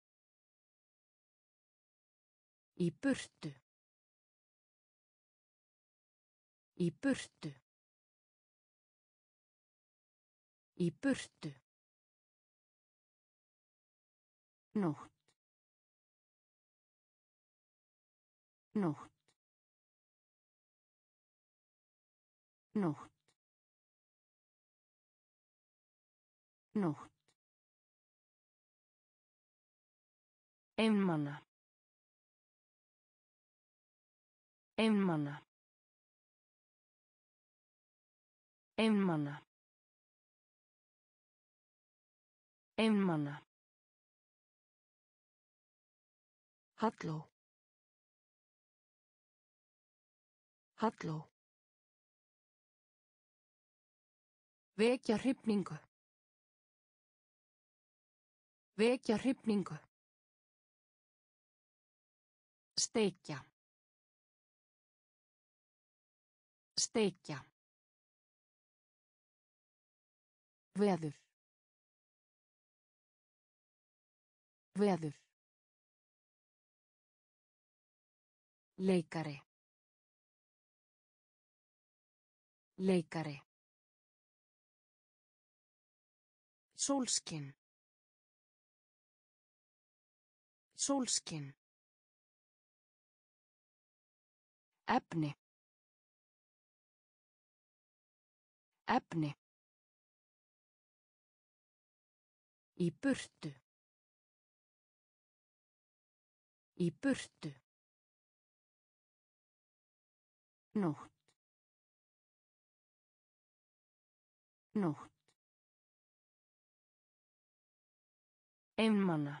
Í burtu. Í burtu. Í burtu. Nótt. Nótt. Nótt. Nótt. Einmana. Einmana. Einmana. Einmana. Halló. Halló. Vekja hrifningu. Vekja hrifningu. Steikja. Steikja. Veður. Veður. Leikari. Leikari. Sólskin. Sólskin. Efni. Efni. Í burtu. Í burtu. Nótt. Nótt. Einmana.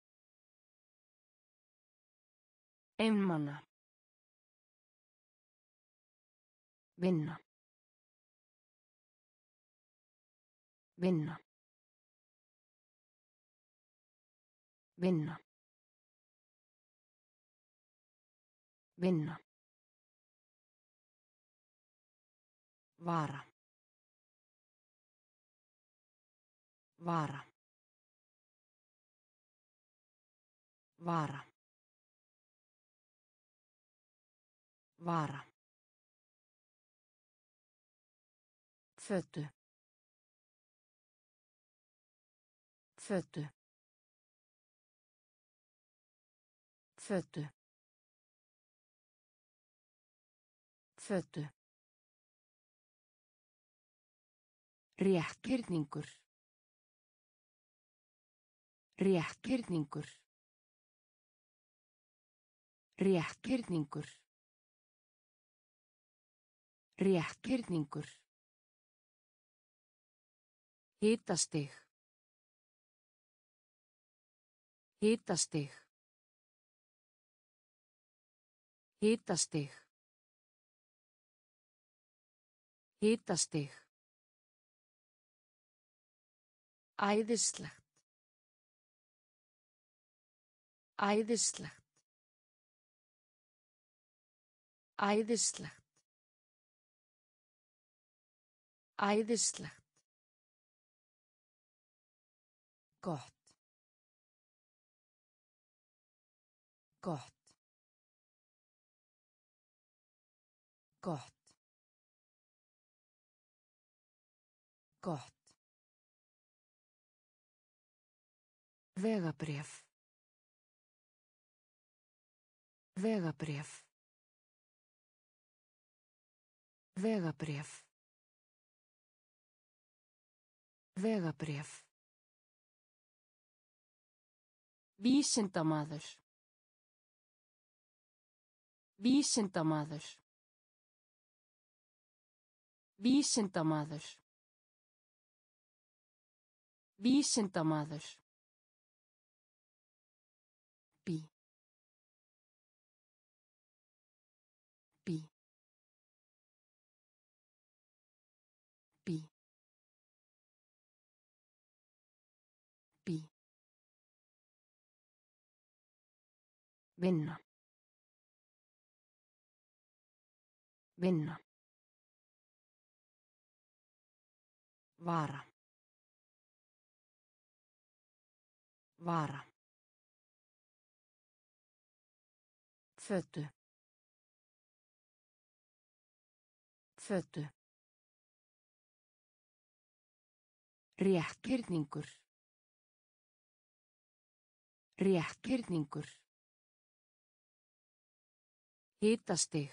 Einmana. Vinna. Vinna. Vinna. Vinna. Vara. Vara. Vara. Vara. Fötu. Fötu. Fötu. Fötu. Rétthyrningur. Rétthyrningur. Rétthyrningur. Rétthyrningur. Hitastig. Hitastig. Hitastig. Hitastig. Æðislegt. Æðislegt. Æðislegt. Æðislegt. Gott. Gott. Gott. Gott. Vegabréf. Vegabréf. Vegabréf. Vegabréf. Vísindamaður. Vísindamaður. Vísindamaður. Vísindamaður. Bí. Bí. Bí. Bí. Vinna. Vinna. Vara. Vara. Fötu. Fötu. Rétthyrningur. Rétthyrningur. Hitastig.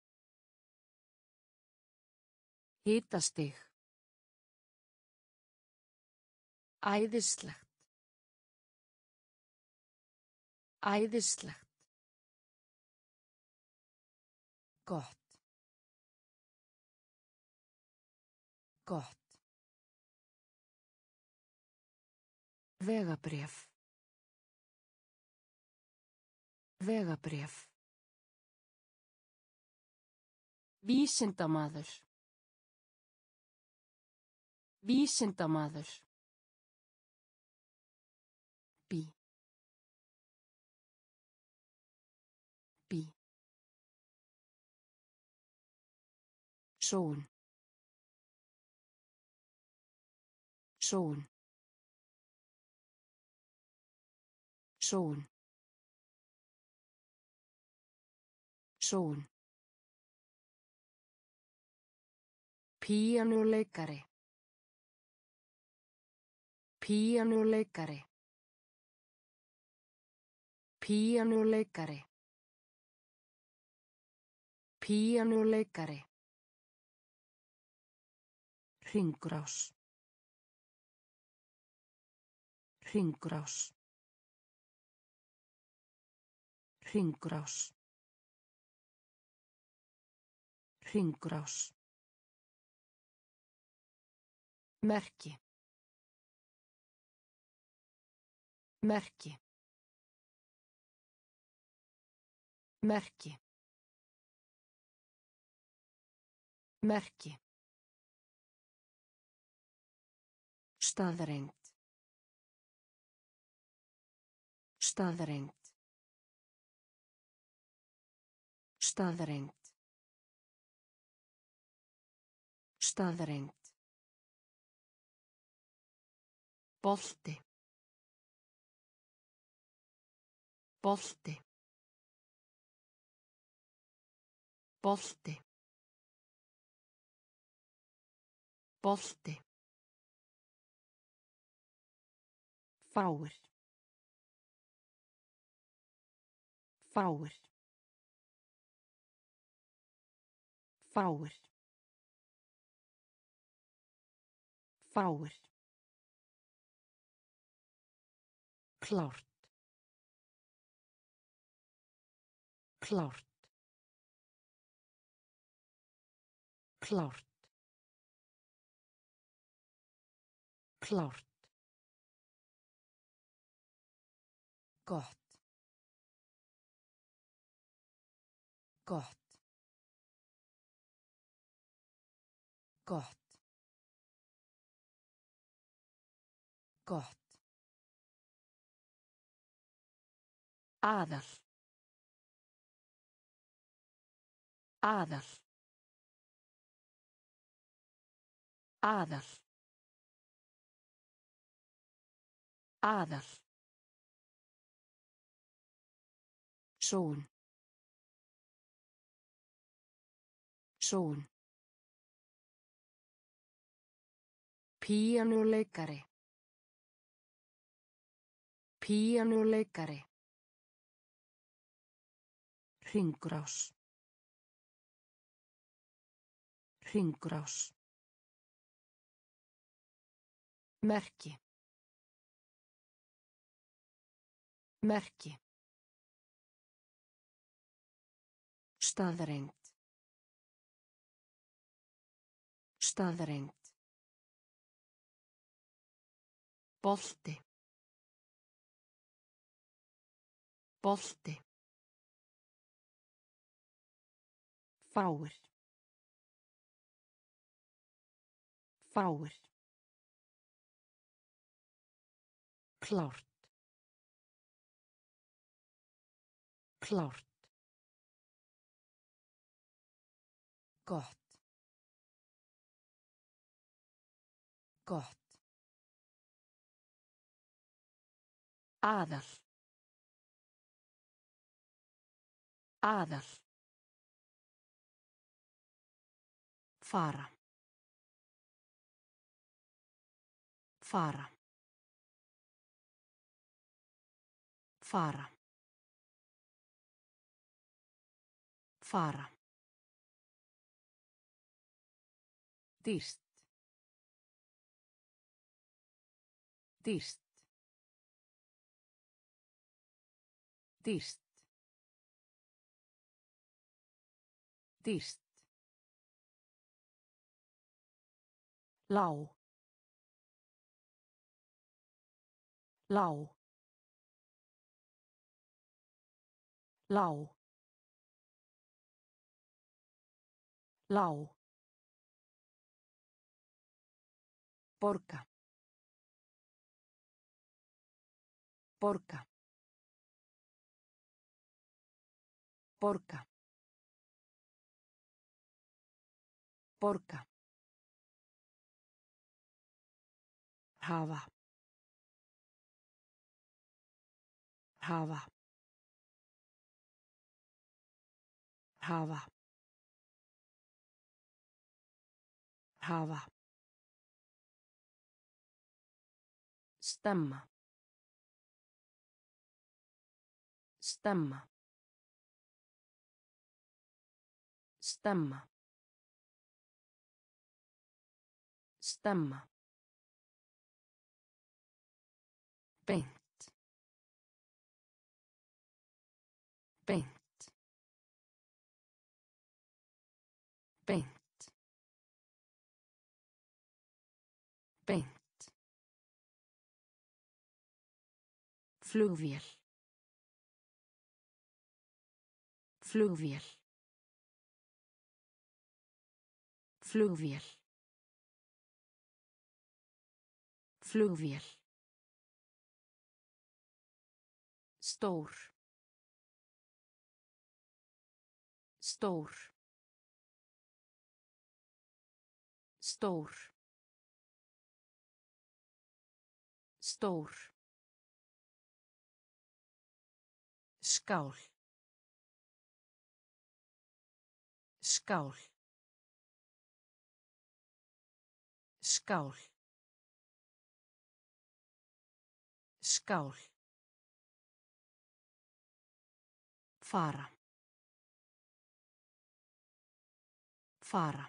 Hitastig. Æðislegt. Æðislegt. Gott. Gott. Vegabréf. Vegabréf. Vísindamaður. Vísindamaður. Bí. Bí. Sól. Sól. Sól. Sól. Píanóleikari. Píanóleikari. Píanóleikari. Píanóleikari. Hringrás. Hringrás. Hringrás. Hringrás. Merki. Merki. Merki. Merki. Staðreynd. Staðreynd. Staðreynd. Staðreynd. Bolti. Bolti. Bolti. Bolti. Fáir. Fáir. Fáir. Fáir. Klárt. Klárt. Klárt. Klárt. Gott. Gott. Gott. Gott. Aðal. Aðal. Aðal. Aðal. Sól. Sól. Píanóleikari. Píanóleikari. Hringrás. Hringrás. Merki. Merki. Staðreynd. Staðreynd. Bolti. Bolti. Fáir. Fáir. Klárt. Klárt. Gott. Gott. Aðal. Aðal. Fara. Fara. Fara. Fara. Dýrt. Dýrt. Dýrt. Dýrt. Lág. Lág. Lág. Lág. Borga. Borga. Borga. Borga. Hafa. hafa hafa hafa stemma stemma stemma stemma beint beint beint beint flugvél flugvél flugvél flugvél stór stór stór stór skál skál skál skál fara fara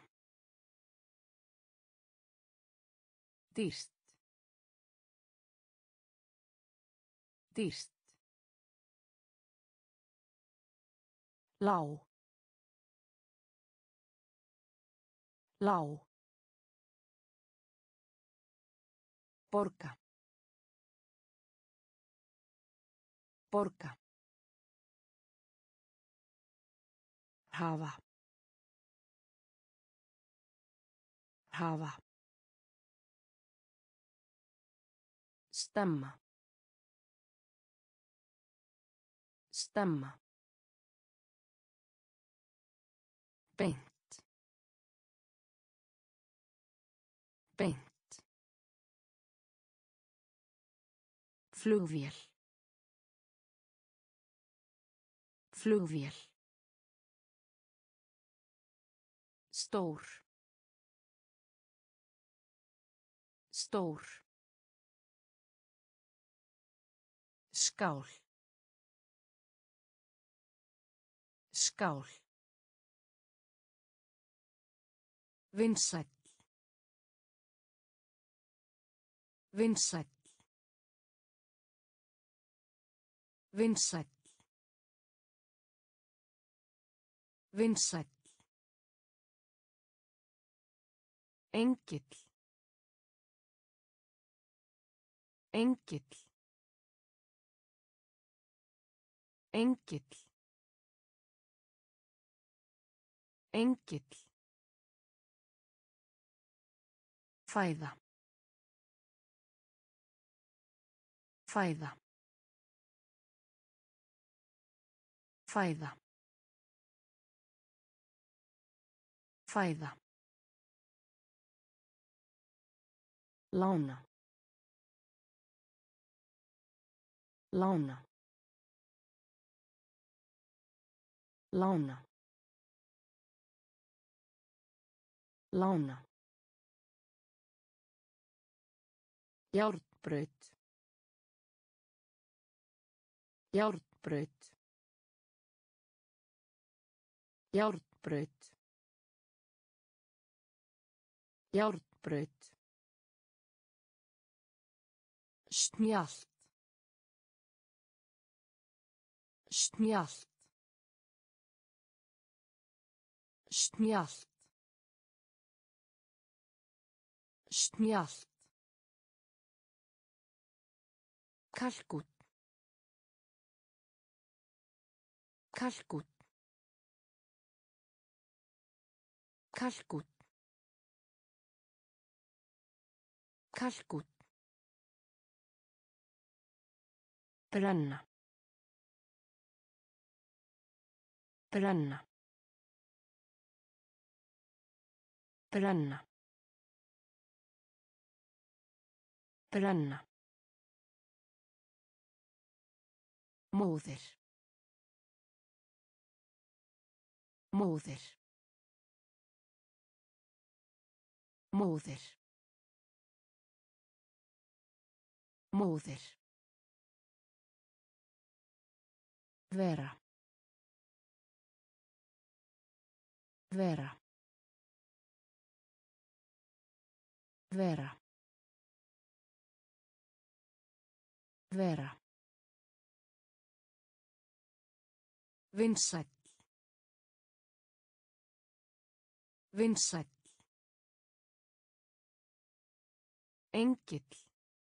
dýrt dýrt lág lág borga borga hafa hafa stemma stemma beint beint flugvél flugvél stór stór skál skál vinsæll vinsæll vinsæll vinsæll engill engill engill engill fæða fæða fæða fæða lána lána lána lána járnbraut járnbraut járnbraut járnbraut snjallt snjallt snjallt snjallt kalkút kalkút kalkút kalkút brenna brenna brenna brenna Móðir. Móðir. Móðir. Móðir. Vera. Vera. Vera. Vera. Vinsæll. Vinsæll. Engill.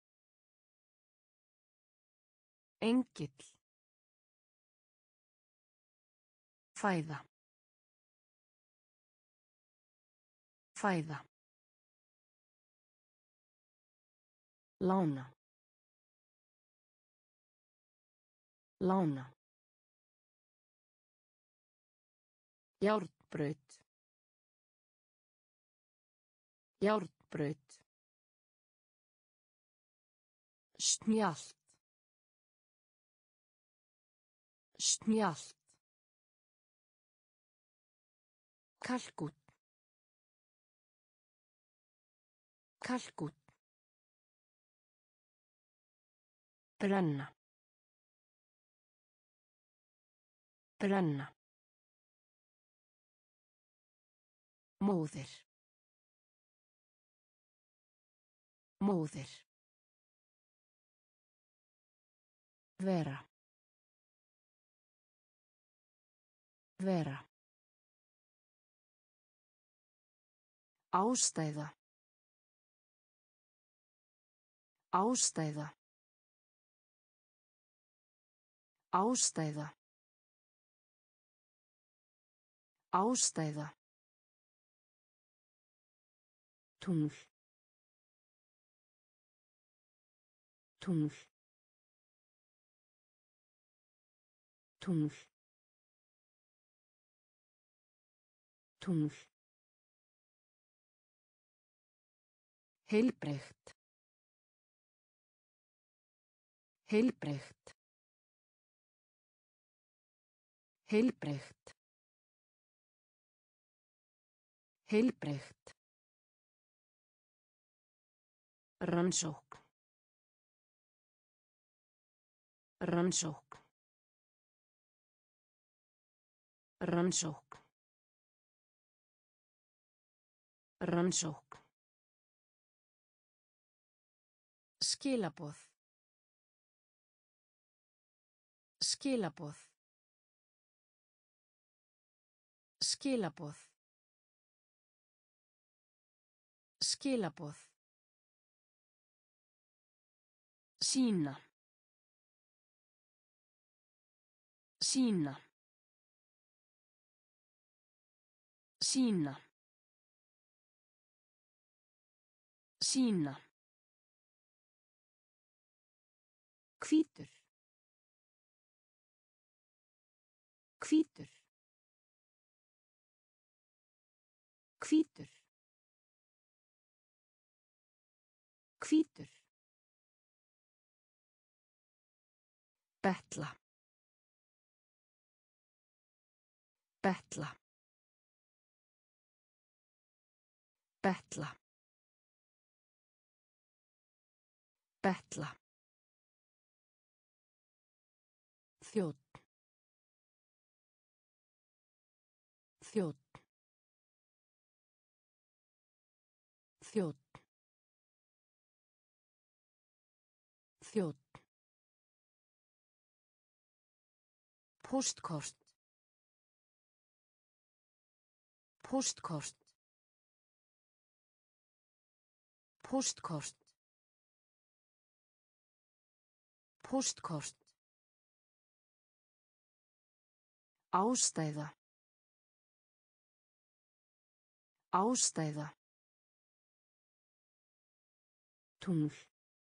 Engill. Fæða. Fæða. Lána. Lána. Járnbraut. Járnbraut. Snjallt. Snjallt. Kalkút. Kalkút. Brenna. Brenna. Móðir. Móðir. Vera. Vera. Ástæða. Ástæða. Ástæða. Ástæða. Tungl. Tungl. Tungl. Tungl. Heilbrigt. Heilbrigt. Heilbrigt. Heilbrigt. Rannsókn. Rannsókn. Rannsókn. Rannsókn. Skilaboð. Skilaboð. Skilaboð. Skilaboð. Sýna. Sýna. Sýna. Sýna. Hvítur. Hvítur. Hvítur. Hvítur. Betla. Betla. Betla. Betla. Þjónn. Þjónn. Þjónn. Þjónn. Póstkort. Póstkort. Póstkort. Póstkort. Ástæða. Ástæða. Tungl.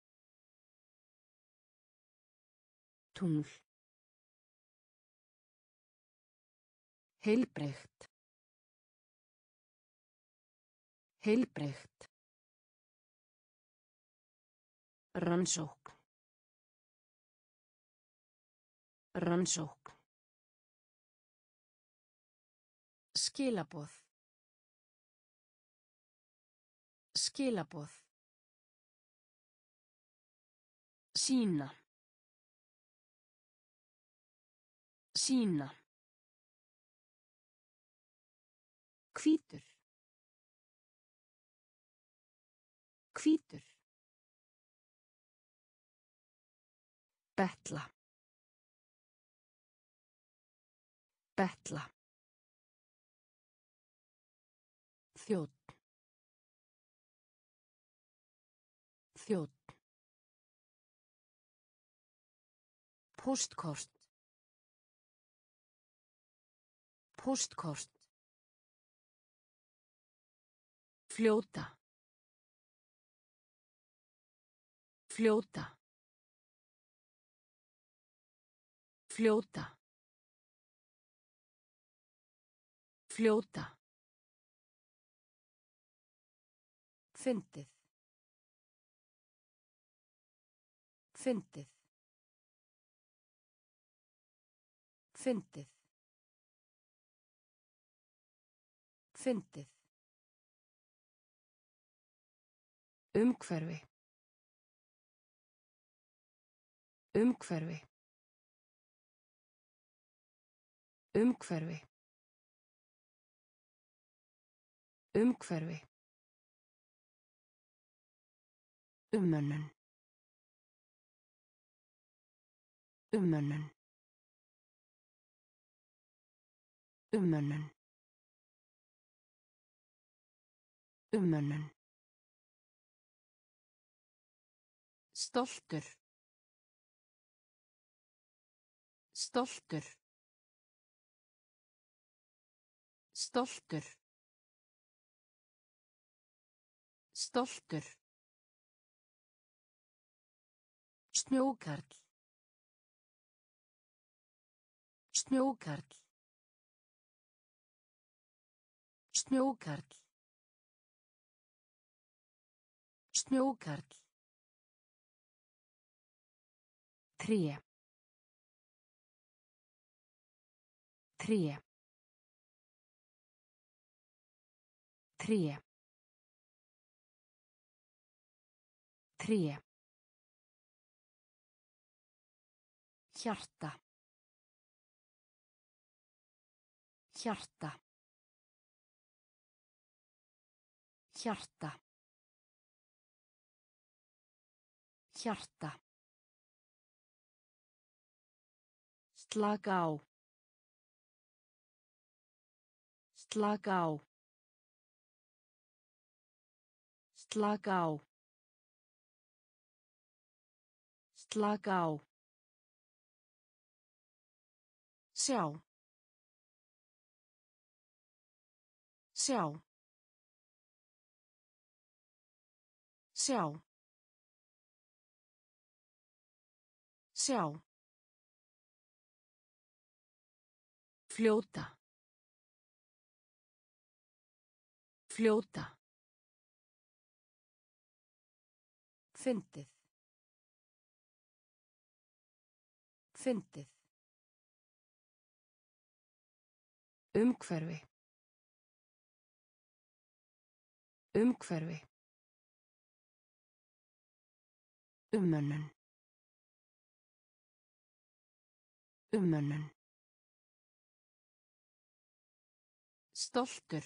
Tungl. Heilbrigt. Heilbrigt. Rannsókn. Rannsókn. Skilaboð. Skilaboð. Sýna. Sýna. Hvítur. Hvítur. Betla. Betla. Þjónn. Þjónn. Póstkort. Póstkort. Fljóta. Fljóta. Fljóta. Fljóta. Fyndið. Fyndið. Fyndið. Fyndið. Umhverfi. Umhverfi. Umhverfi. Umhverfi. Umönnun. Umönnun. Umönnun. Umönnun. Stoltur. Stoltur. Stoltur. Stoltur. Snjókarl. Snjókarl. Snjókarl. Snjókarl. Tré. Tré. Tré. Tré. Hjarta. Hjarta. Hjarta. Hjarta. Slaka á. Slaka á. Slaka á. Slaka á. Sjá. Sjá. Sjá. Sjá. Fljóta. Fljóta. Fyndið. Fyndið. Umhverfi. Umhverfi. Umönnun. Umönnun. Stoltur.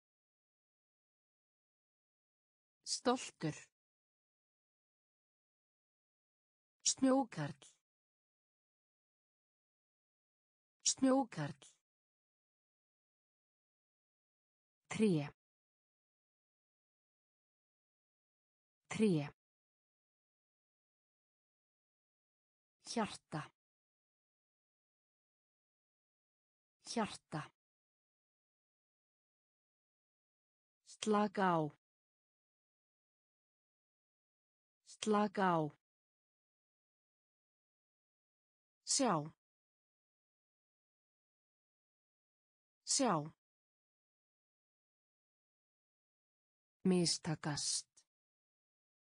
Stoltur. Snjókarl. Snjókarl. Tré. Tré. Hjarta. Hjarta. Slaka á. Slaka á. Sjá. Sjá. Mistakast.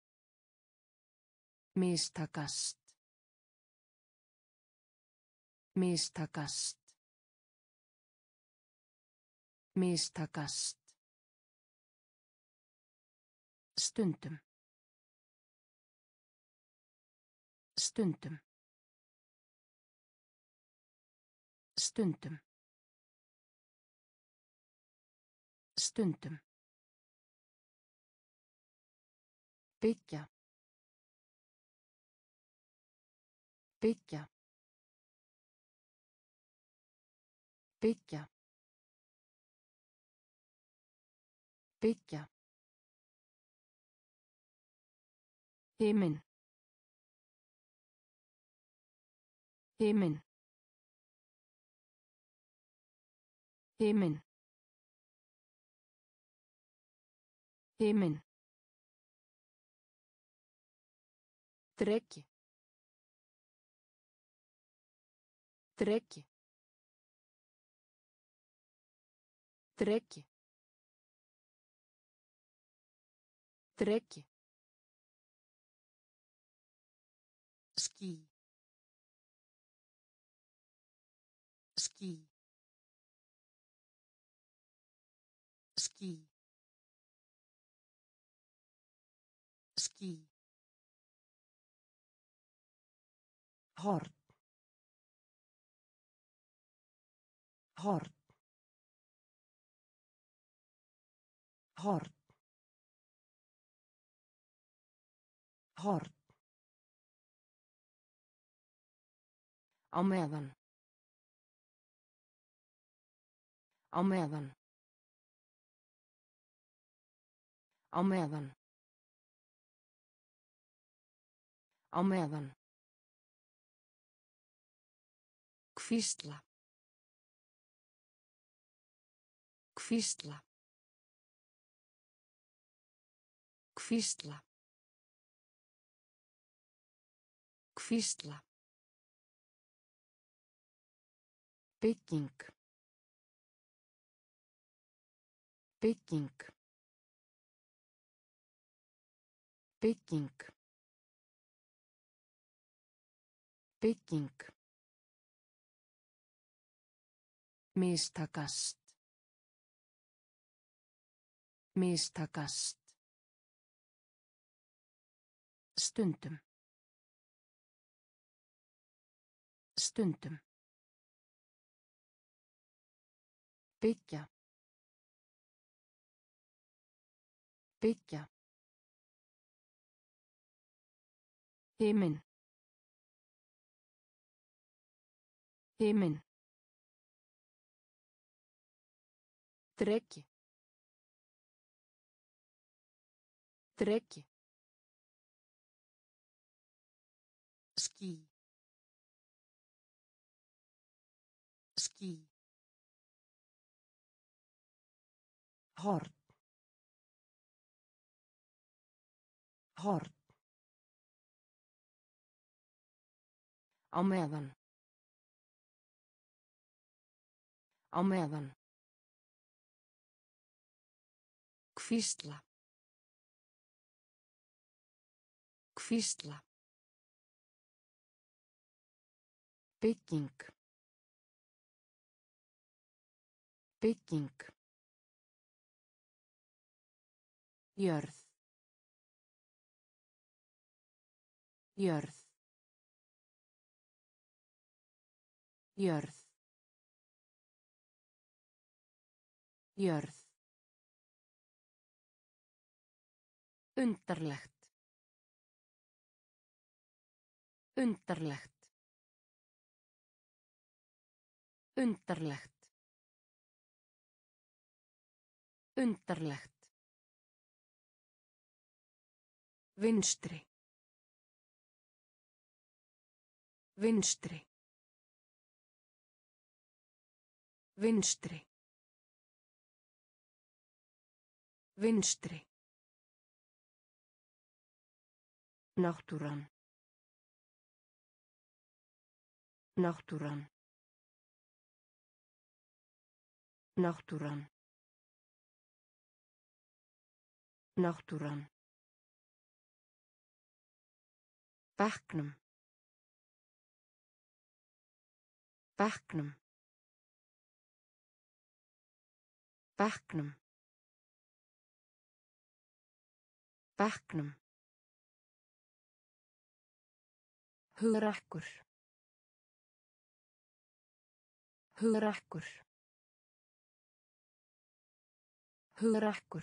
Mistakast. Mistakast. Mistakast. Stundum. Stundum. Stundum. Stundum. Byggja. Byggja. Byggja. Byggja. Himinn. Himinn. Himinn. Himinn. Dreki. Dreki. Dreki. Dreki. Ský. Ský. Ský. Ský. Horn. Horn. Horn. Horn. Á meðan. Á meðan. Á meðan. Á meðan. Hvísla. Hvísla. Hvísla. Hvísla. Bygging. Bygging. Bygging. Bygging. Mistakast. Mistakast. Stundum. Stundum. Byggja. Byggja. Himinn. Himinn. Dreki. Dreki. Ský. Ský. Horn. Horn. Á meðan. Á meðan. Hvísla. Hvísla. Bygging. Bygging. Jörð. Jörð. Jörð. Jörð. Undarlegt. Undarlegt. Undarlegt. Undarlegt. Vinstri. Vinstri. Vinstri. Vinstri. Náttúran. Náttúran. Náttúran. Náttúran. Bekknum. Bekknum. Bekknum. Bekknum. Hugrekkur. Hugrekkur. Hugrekkur.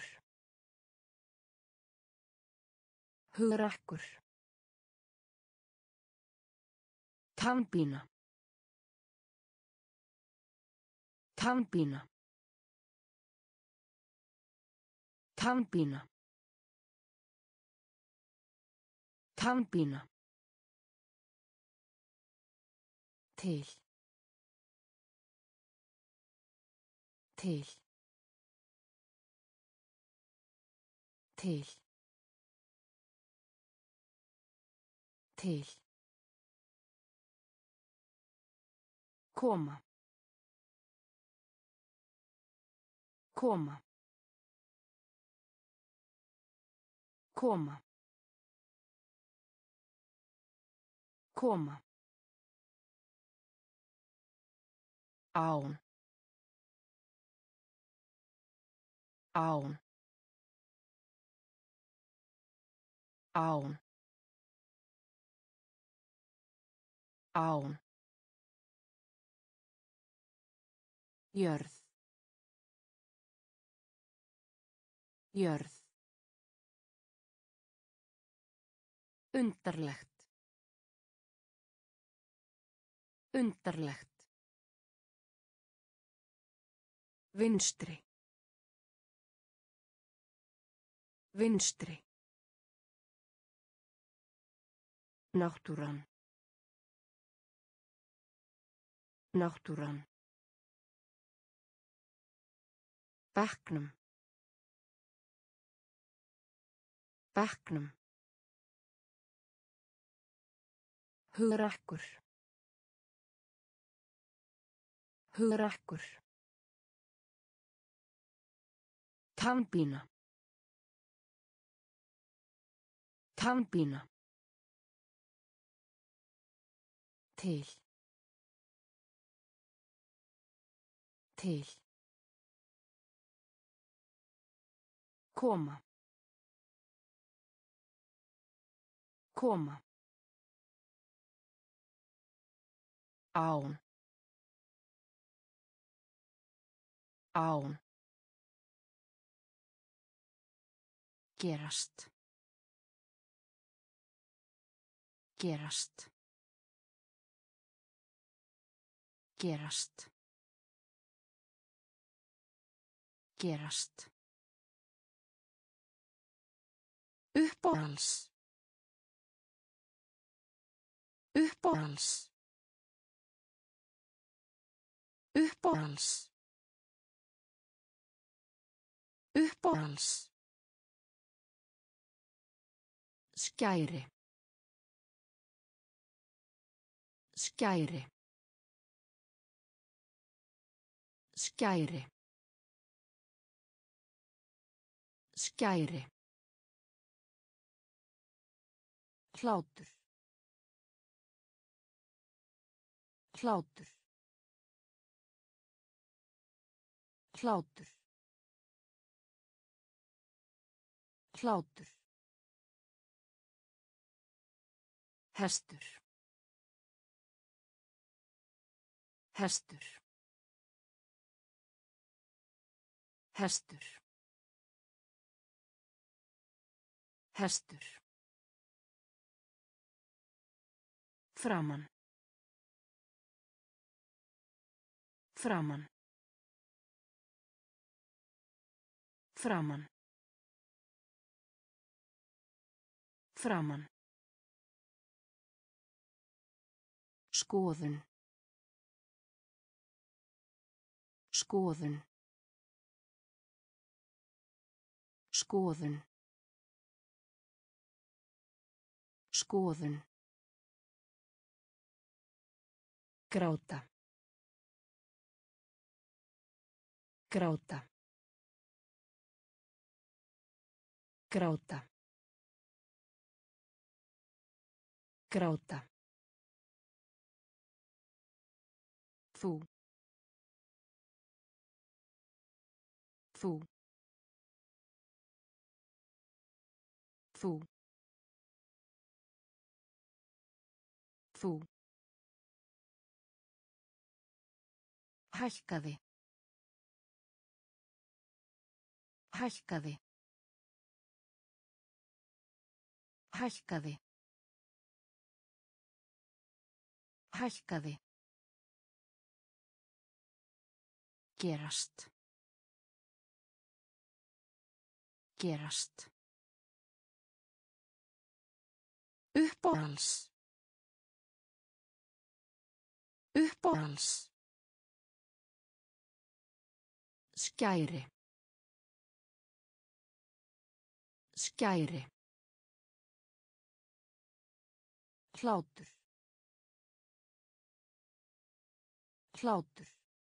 Hugrekkur. Tannpína. Tannpína. Tannpína. Tannpína. Til. Til. Til. Til. Koma. Koma. Koma. Koma. Án. Án. Án. Án. Jörð. Jörð. Undarlegt. Undarlegt. Vinstri. Vinstri. Náttúran. Náttúran. Bekknum. Bekknum. Hugrekkur. Hugrekkur. Tannpína. Tannpína. Til. Til. Koma. Koma. Án. Án. Gerast. Gerast. Gerast. Gerast. Uppáhalds. Uppáhalds. Uppáhalds. Uppáhalds. Skæri. Skæri. Skæri. Skæri. Hlátur. Hlátur. Hlátur. Hlátur. Hestur. Hestur. Hestur. Hestur. Framan. Framan. Framan. Framan. Skoðun. Skoðun. Skoðun. Skoðun. Gráta. Gráta. Gráta. Gráta. Þú. Þú. Þú. Þú. Hækkaði. Hækkaði. Hækkaði. Hækkaði. Gerast. Gerast. Uppáhalds. Uppáhalds. Skæri. Skæri. Hlátur. Hlátur.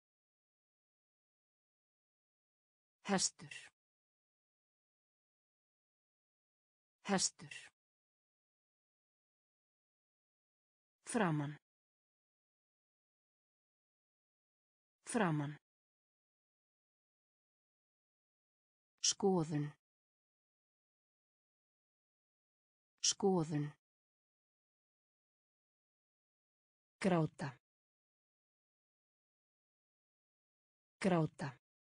Hestur. Hestur. Framan. Framan. Skoðun. Skoðun. Gráta. Gráta.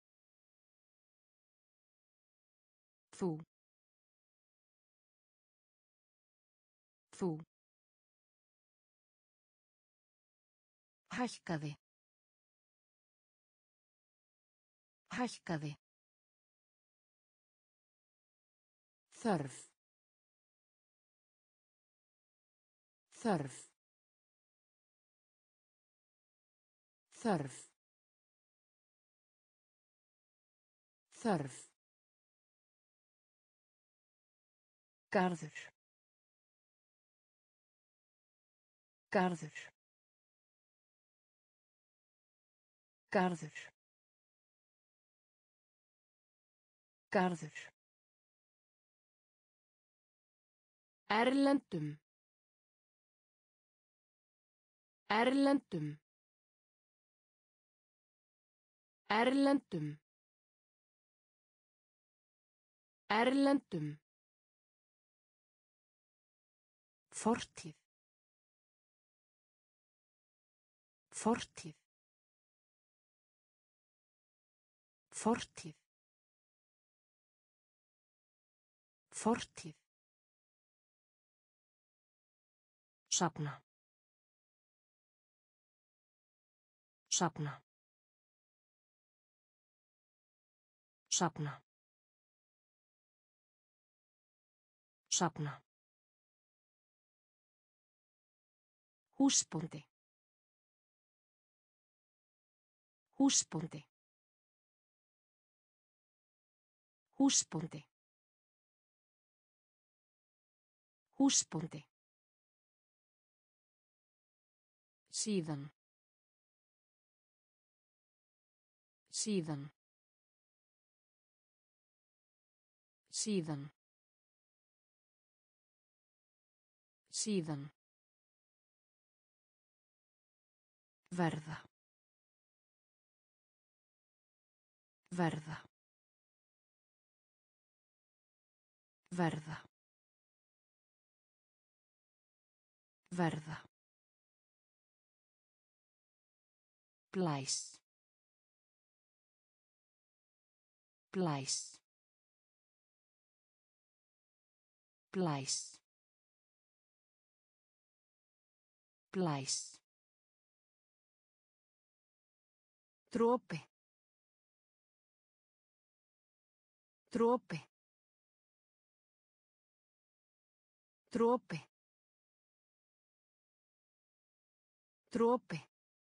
Þú. Þú. Hækkaði. Hækkaði. Þörf. Þörf. Þörf. Þörf. Garður. Garður. Garður. Garður. Erlendum. Erlendum. Erlendum. Erlendum. Fortíð. Fortíð. Fortíð. Fortíð. Safna. Safna. Safna. Safna. Húsbóndi. Húsbóndi. Húsbóndi. Húsbóndi. Síðan. Síðan. Síðan. Síðan. Verða. Verða. Verða. Verða. Blæs. Blæs. Blæs. Blæs. Dropi. Dropi. Dropi. Dropi.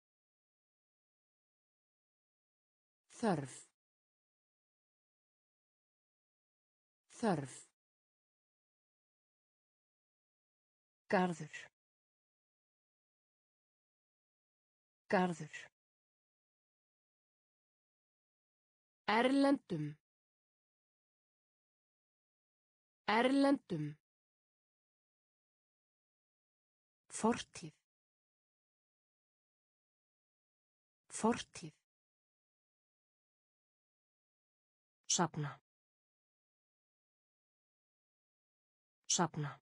Þörf. Þörf. Garður. Garður. Erlendum. Erlendum. Fortíð. Fortíð. Safna. Safna.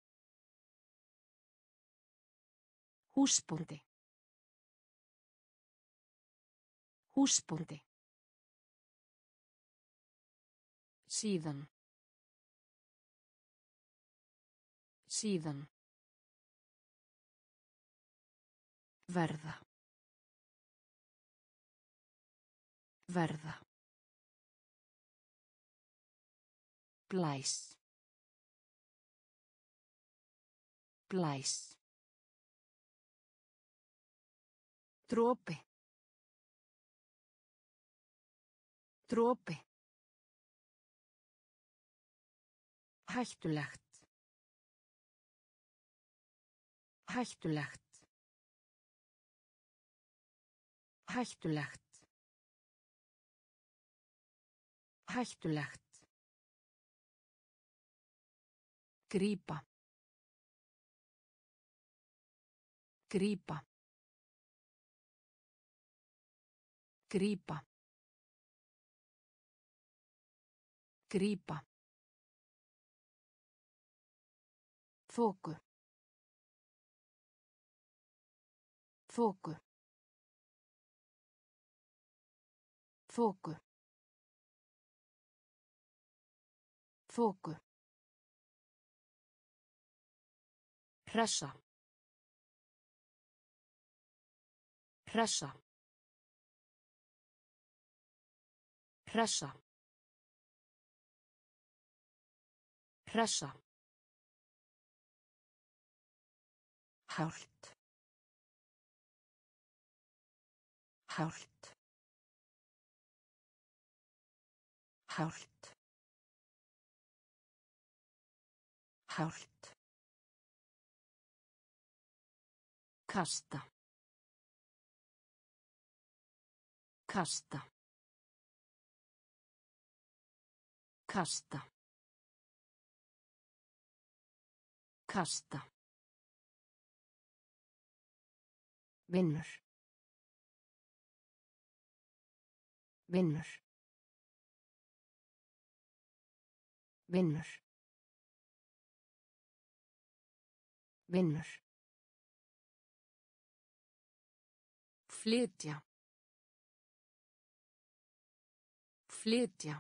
Húsbóndi. Húsbóndi. Síðan. Síðan. Verða. Verða. Blæs. Blæs. Dropi. Dropi. Hættulegt. Hættulegt. Hættulegt. Hættulegt. Grípa. Grípa. Grípa. Grípa. Þoku. Þoku. Þoku. Þoku. Hressa. Hressa. Hressa. Hressa. Hált. Hált. Hált. Hált. Kasta. Kasta. Kasta. Kasta. Vinnur. Vinnur. Vinnur. Vinnur. Flytja. Flytja.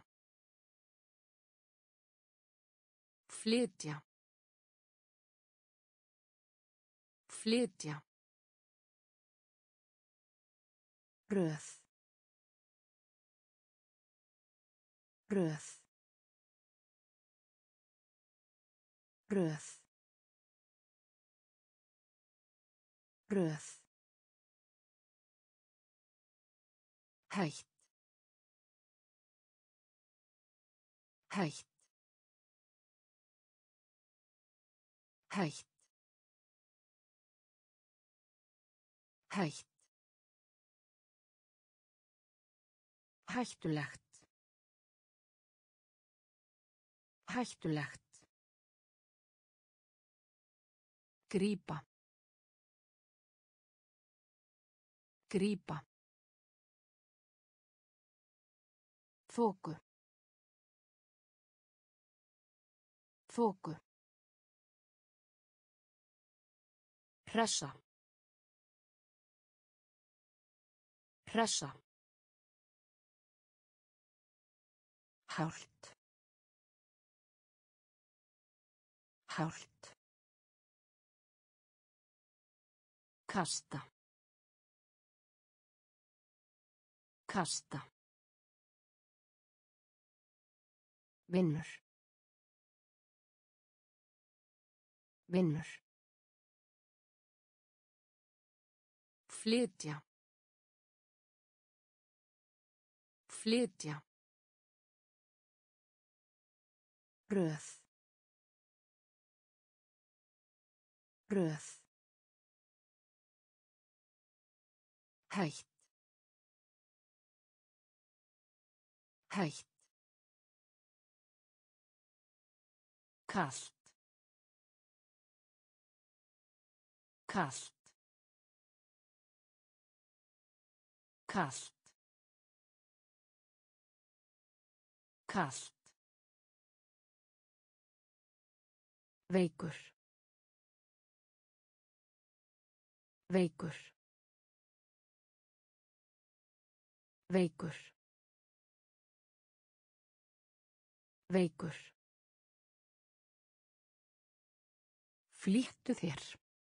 Flytja. Flytja. Röð. Röð. Röð. Röð. Hætt. Hætt. Hætt. Hætt. Hættulegt. Hættulegt. Grípa. Grípa. Þoku. Þoku. Hressa. Hressa. Hált. Hált. Kasta. Kasta. Vinnur. Vinnur. Flytja. Flytja. Röð. Röð. Hætt. Hætt. Kalt. Kalt. Kalt. Kalt. Veikur. Veikur. Veikur. Veikur. Flýttu þér.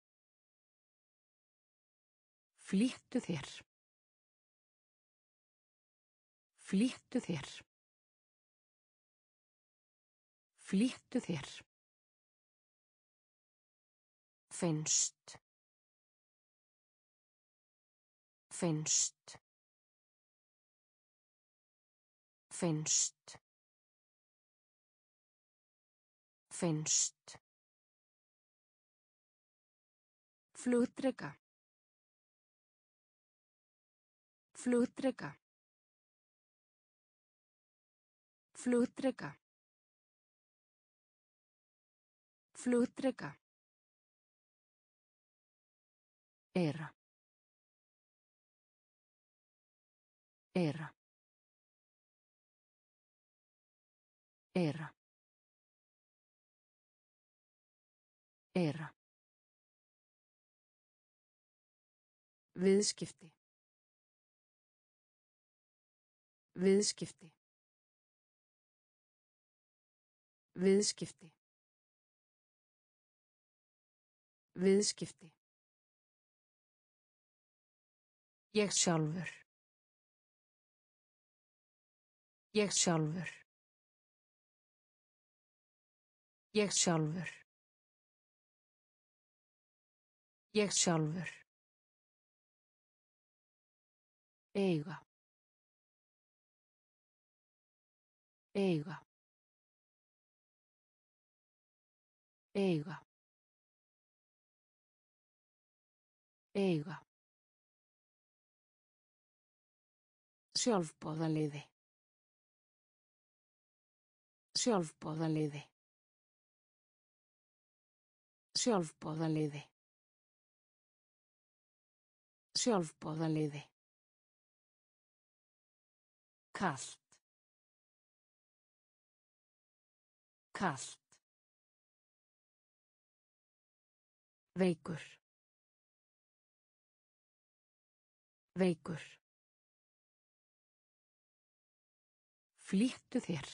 Flýttu þér. Flýttu þér. Flýttu þér. Finnst. Finnst. Finnst. Finnst. Flugdreka. Flugdreka. Flugdreka. Flugdreka. Era. Era. Era. Era. Viðskipti. Viðskipti. Viðskipti. Viðskipti. Ég sjálfur. Ég sjálfur. Ég sjálfur. Ég sjálfur. Eiga. Eiga. Eiga. Eiga. Sjálfboðaliði. Sjálfboðaliði. Sjálfboðaliði. Sjálfboðaliði. Kalt. Kalt. Veikur. Veikur. Flýttu þér.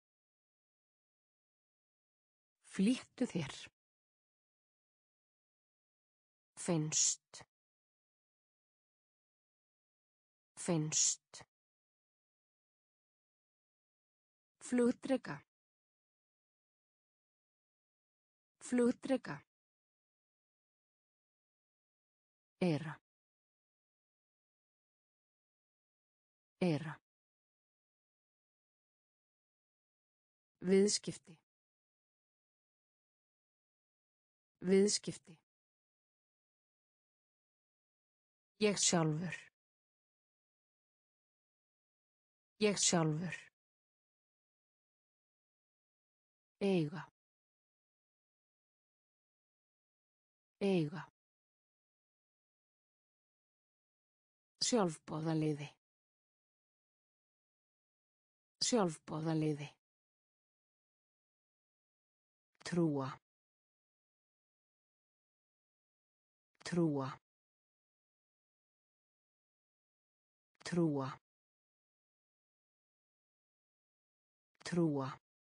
Flýttu þér. Finnst. Finnst. Flugdreka. Flugdreka. Era. Era. Viðskipti. Viðskipti. Ég sjálfur. Ég sjálfur. Eiga. Eiga. Sjálfboðaliði. Sjálfboðaliði. Trúa. Trúa. Trúa. Trúa.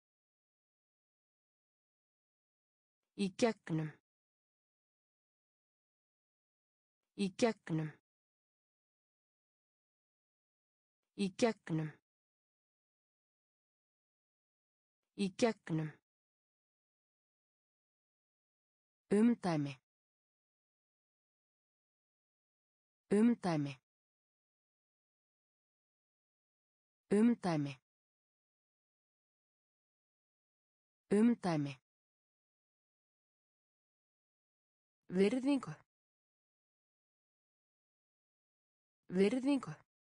Í gegnum. Í gegnum. Í gegnum. Í gegnum. Umdæmi. Umdæmi. Umdæmi. Umdæmi. Virðingu. Virðingu.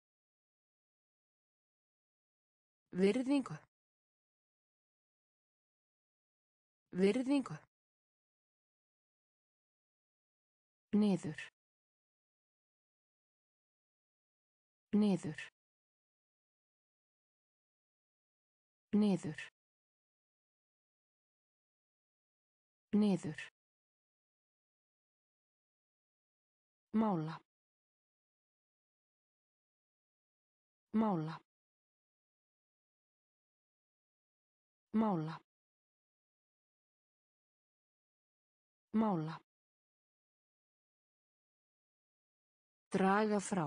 Virðingu. Virðingu. Niður. Niður. Niður. Niður. Mála. Mála. Mála. Mála. Draga frá.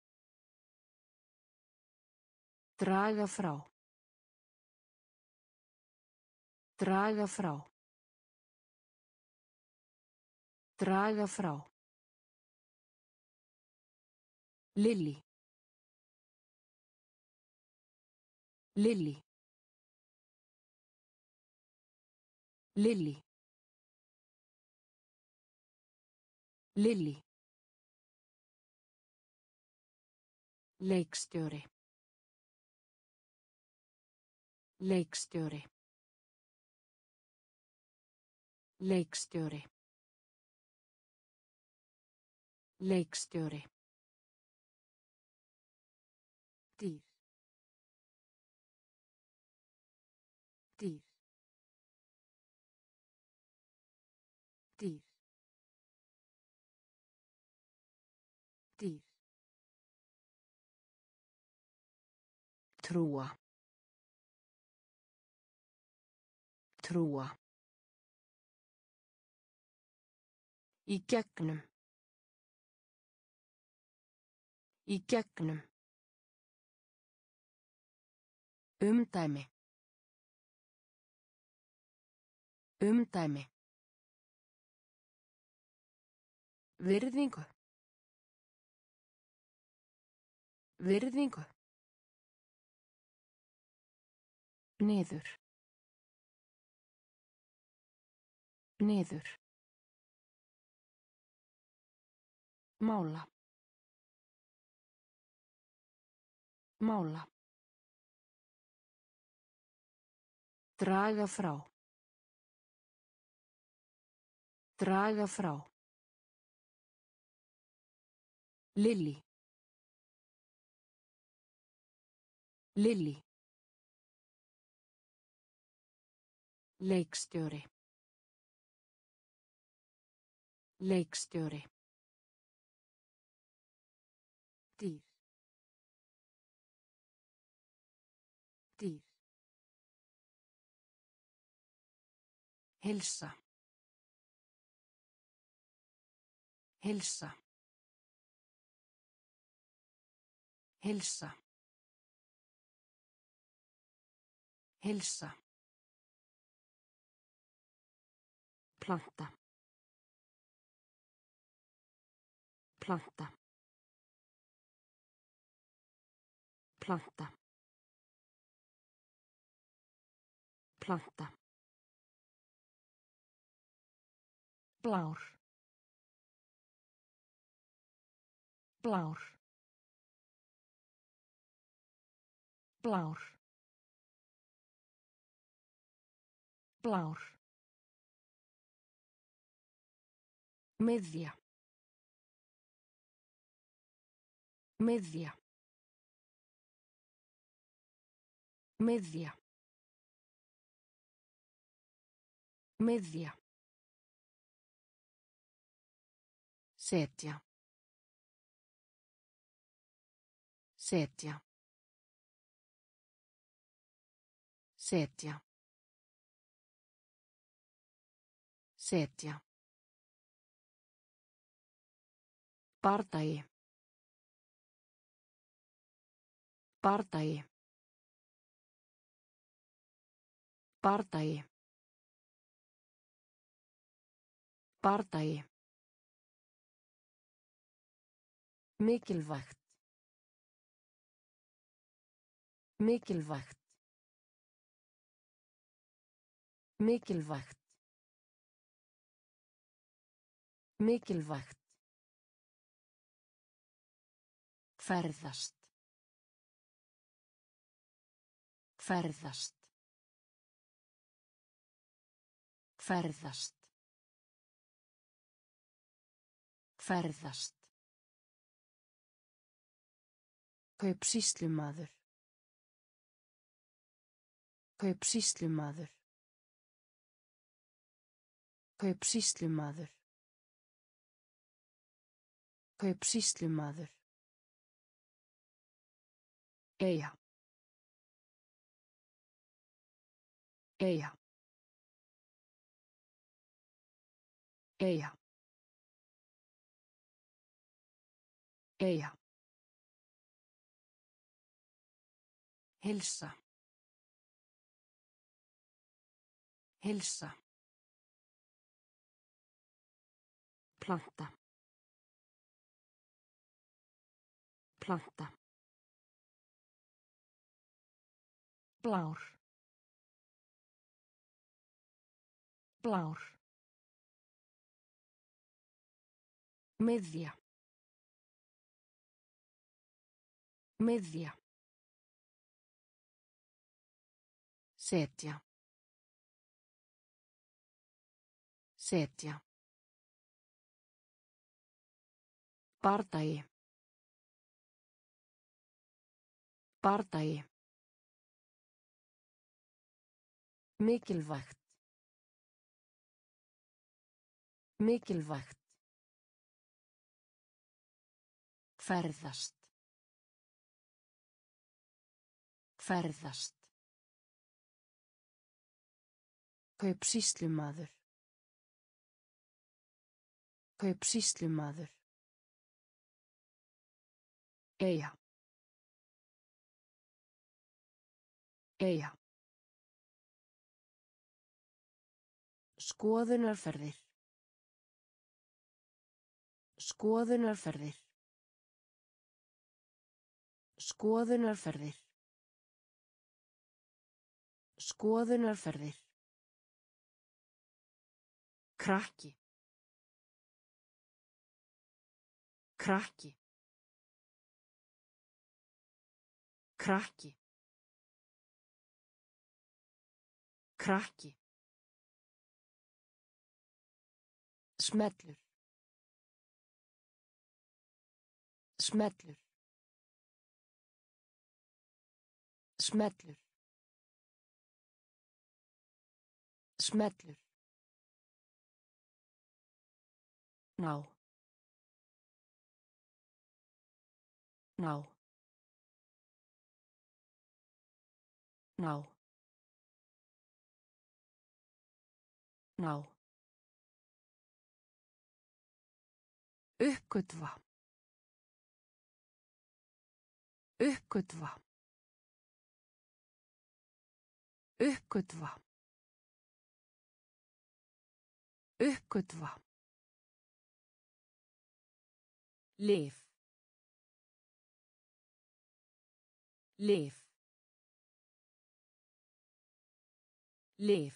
Draga frá. Draga frá. Draga frá. Lily. Lily. Lily. Lily. Leikstjóri. Leikstjóri. Leikstjóri. Leikstjóri. Dýr. Dýr. Dýr. Dýr. Trúa. Trúa. Í gegnum. Í gegnum. Umdæmi. Umdæmi. Virðingu. Virðingu. Niður. Niður. Mála. Mála. Draga frá. Draga frá. Lily. Lily. Leikstjóri. Leikstjóri. Dýr. Dýr. Heilsa. Heilsa. Heilsa. Heilsa. Planta. Planta. Planta. Planta. Blár. Blár. Blár. Blár. Miðja. Miðja. Miðja. Miðja. Setja. Setja. Setja. Setja. Bardagi. Bardagi. Bardagi. Bardagi. Mikilvægt. Mikilvægt. Mikilvægt. Mikilvægt. Ferðast. Ferðast. Ferðast. Ferðast. Kaupsýslumaður. Kaupsýslumaður. Kaupsýslumaður. Kaupsýslumaður. Eyja. Eyja. Eyja. Eyja. Hilsa. Hilsa. Planta. Planta. Blár. Blár. Miðja. Miðja. Setja. Setja. Bardagi. Bardagi. Mikilvægt. Mikilvægt. Ferðast. Ferðast. Kaupsýslumaður. Kaupsýslumaður. Eyja. Eyja. Skoðunarferðir. Skoðunarferðir. Skoðunarferðir. Skoðunarferðir. Krakki. Krakki. Krakki. Krakki. Smellur. Smellur. Smellur. Smellur. Ná. Ná. Ná. Ná. Uppgötva. Uppgötva. Uppgötva. Uppgötva. Lyf. Lyf. Lyf.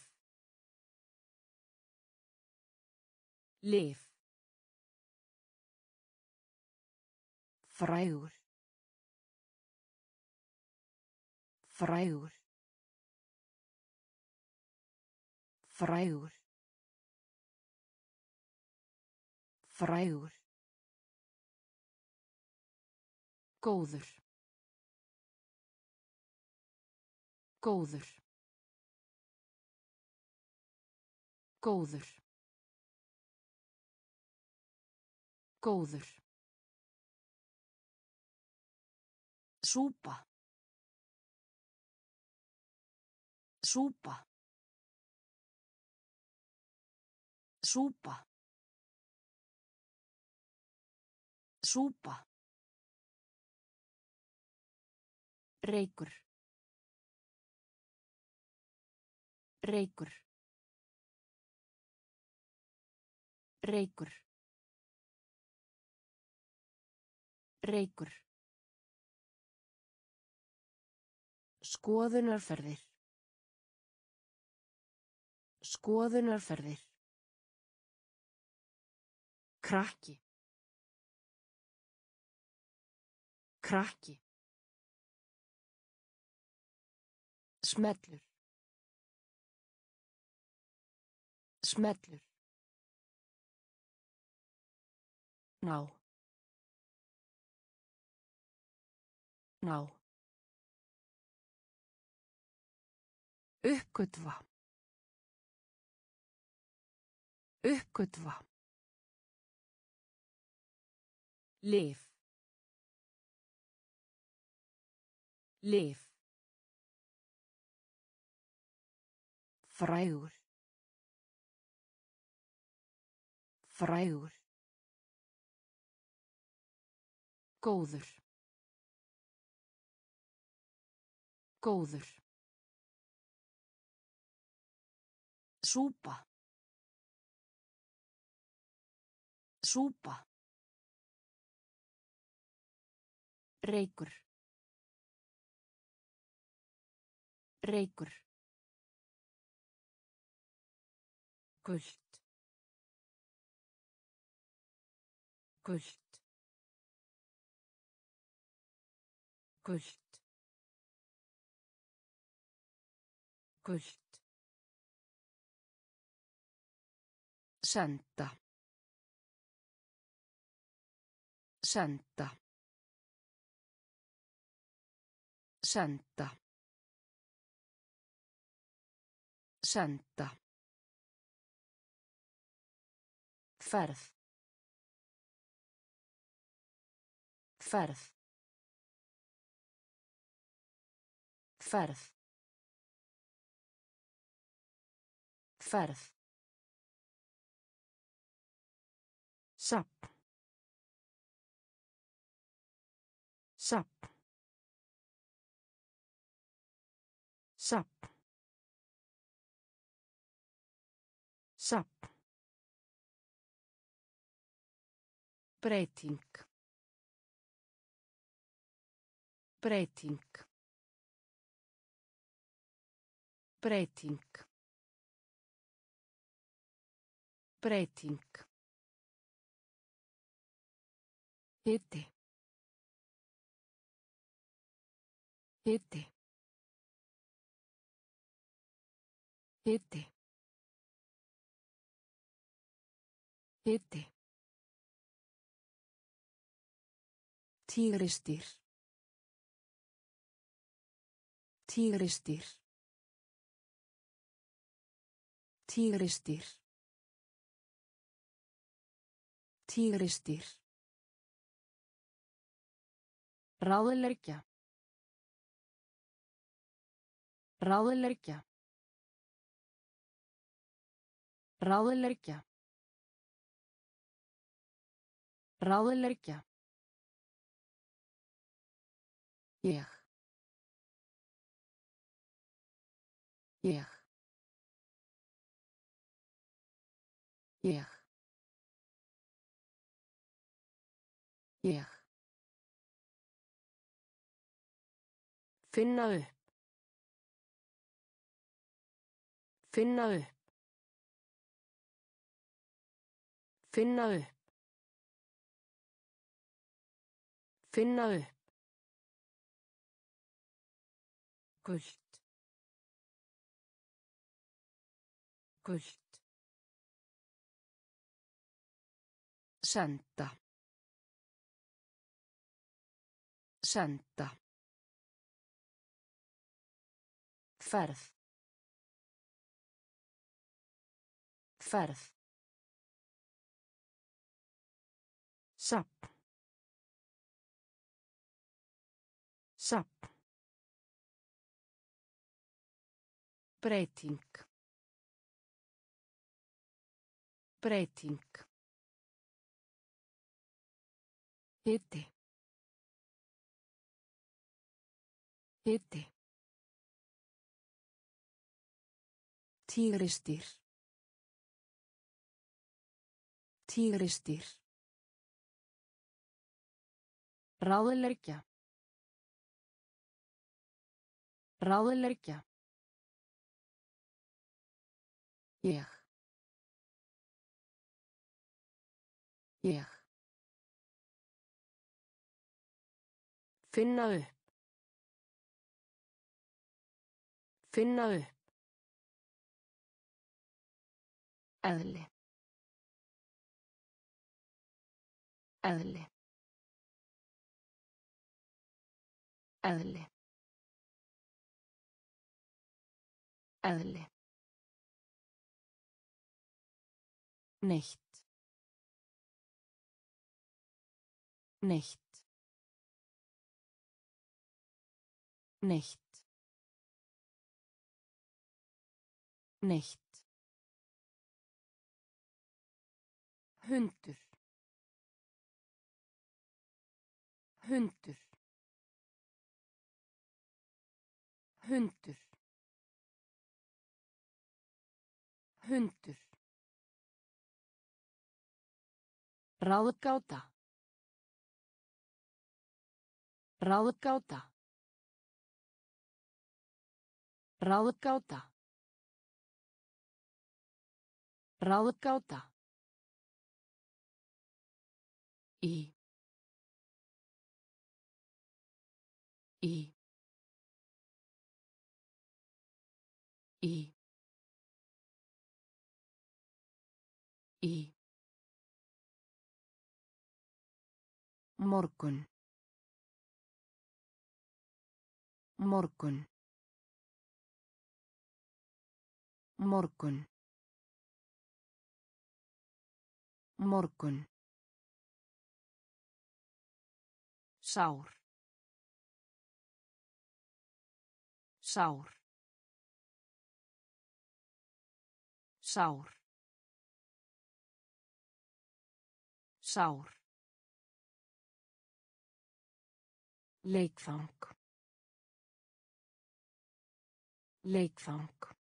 Lyf. Frægur. Frægur. Frægur. Frægur. Góður. Góður. Góður. Góður. Súpa. Súpa. Súpa. Súpa. Reykur. Reykur. Reykur. Reykur. Skoðunarferðir. Skoðunarferðir. Krakki. Krakki. Smellur. Smellur. Ná. Ná. Uppgötva. Uppgötva. Lyf. Lyf. Frægur. Frægur. Góður. Góður. Súpa. Súpa. Reykur. Reykur. Gult. Gult. Gult. Gult. Senda. Senda. Senda. Senda. Ferð. Ferð. Ferð. Ferð. Safn. Safn. Safn. Safn. Breyting. Breyting. Breyting. Breyting. Hiti. Hiti. Hiti. Hiti. Tígrisdýr. Tígrisdýr. Tígrisdýr. Tígrisdýr. Ráðleggja. Ráðleggja. Ráðleggja. Ráðleggja. Ég. Ég. Ég. Ég. Finna upp. Finna upp. Finna upp. Finna upp. Gult. Gult. Senda. Senda. Ferð. Ferð. Safn. Safn. Breyting. Breyting. Hiti. Hiti. Tígrisdýr. Tígrisdýr. Ráðleggja. Ráðleggja. Ég. Ég. Finna upp. Finna upp. Eðli. Eðli. Eðli. Eðli. Neitt. Neitt. Neitt. Neitt. Hundur. Hundur. Hundur. Hundur. Ráðgáta. Ráðgáta. Ráðgáta. Ráðgáta. Í. Í. Í. Í. Morgun. Morgun. Morgun. Morgun. Sár. Sár. Sár. Sár. Leikfang. Leikfang.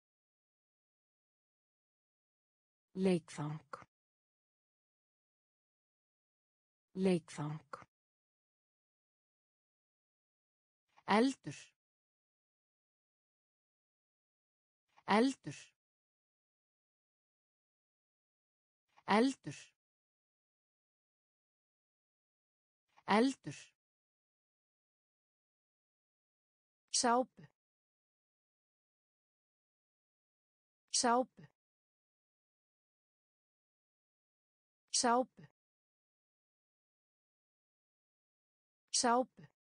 Leikfang. Leikfang. Eldur. Eldur. Eldur. Eldur. Sápu. Sápu. Sápu. Sápu.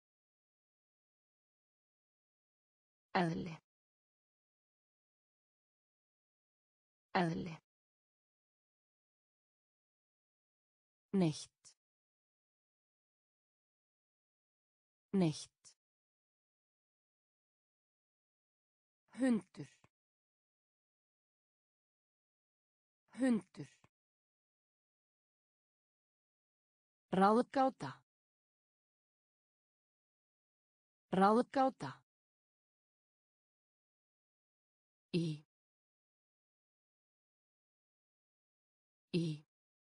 Eðli. Eðli. Neitt. Neitt. Hundur. Hundur. Ráðgáta. Ráðgáta. Í. Í.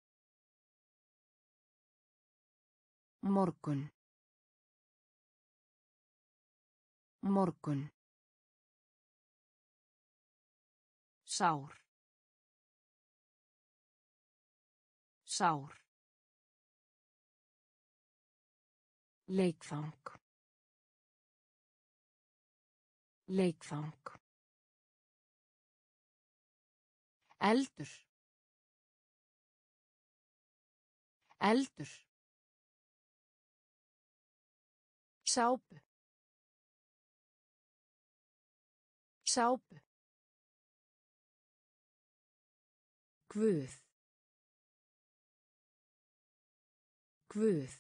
Morgun. Morgun. Sár. Sár. Leikfang. Leikfang. Eldur. Eldur. Sápu. Sápu. Guð. Guð.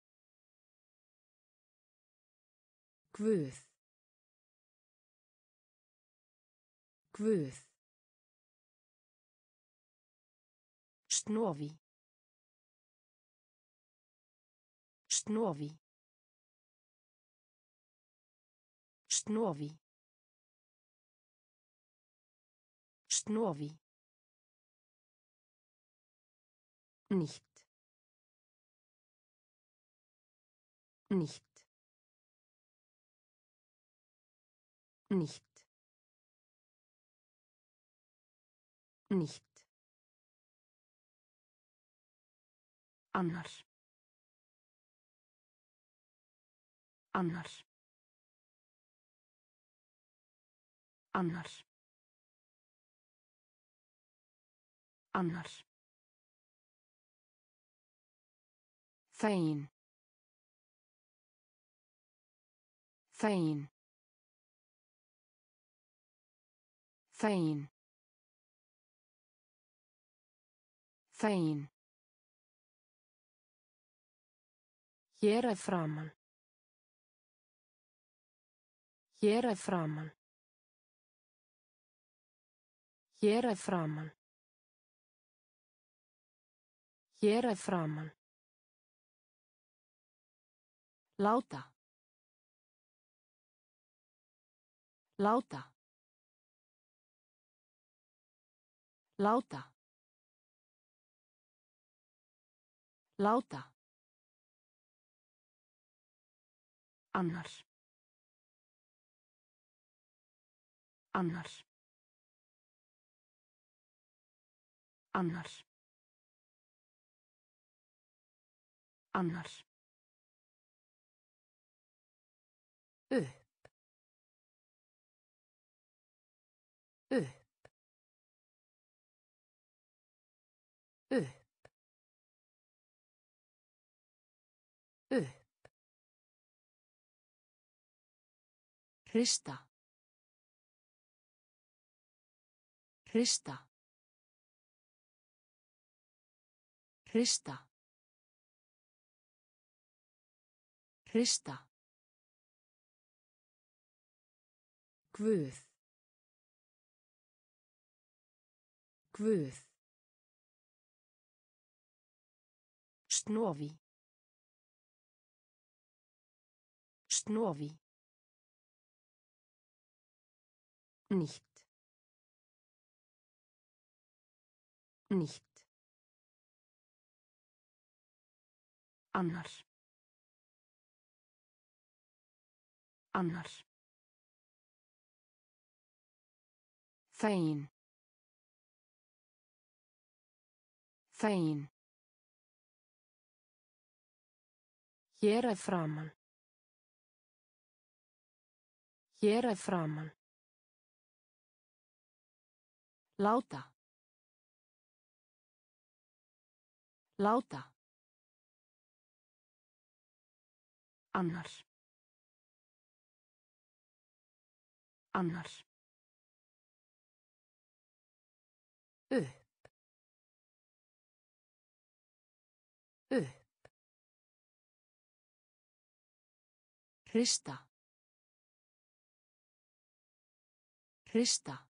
Guð. Guð. Snovi. Snovi. Snovi. Snovi. Nicht. Nicht. Nicht. Nicht. Annar. Annar. Annar. Annar. Fegin. Fegin. Fegin. Fegin. Hér að framan. Hér að framan. Hér að framan. Hér að framan. Láta. Láta. Láta. Láta. Annars. Annars. Annars. Annars. Upp. Upp. Upp. Upp. Hrista. Hrista. Hrista. Hrista. Guð. Guð. Snovi. Snovi. Nicht. Nicht. Annars. Annars. Fegin. Fegin. Hér að framan. Hér að framan. Láta. Láta. Annars. Annars. Upp. Upp. Hrista. Hrista.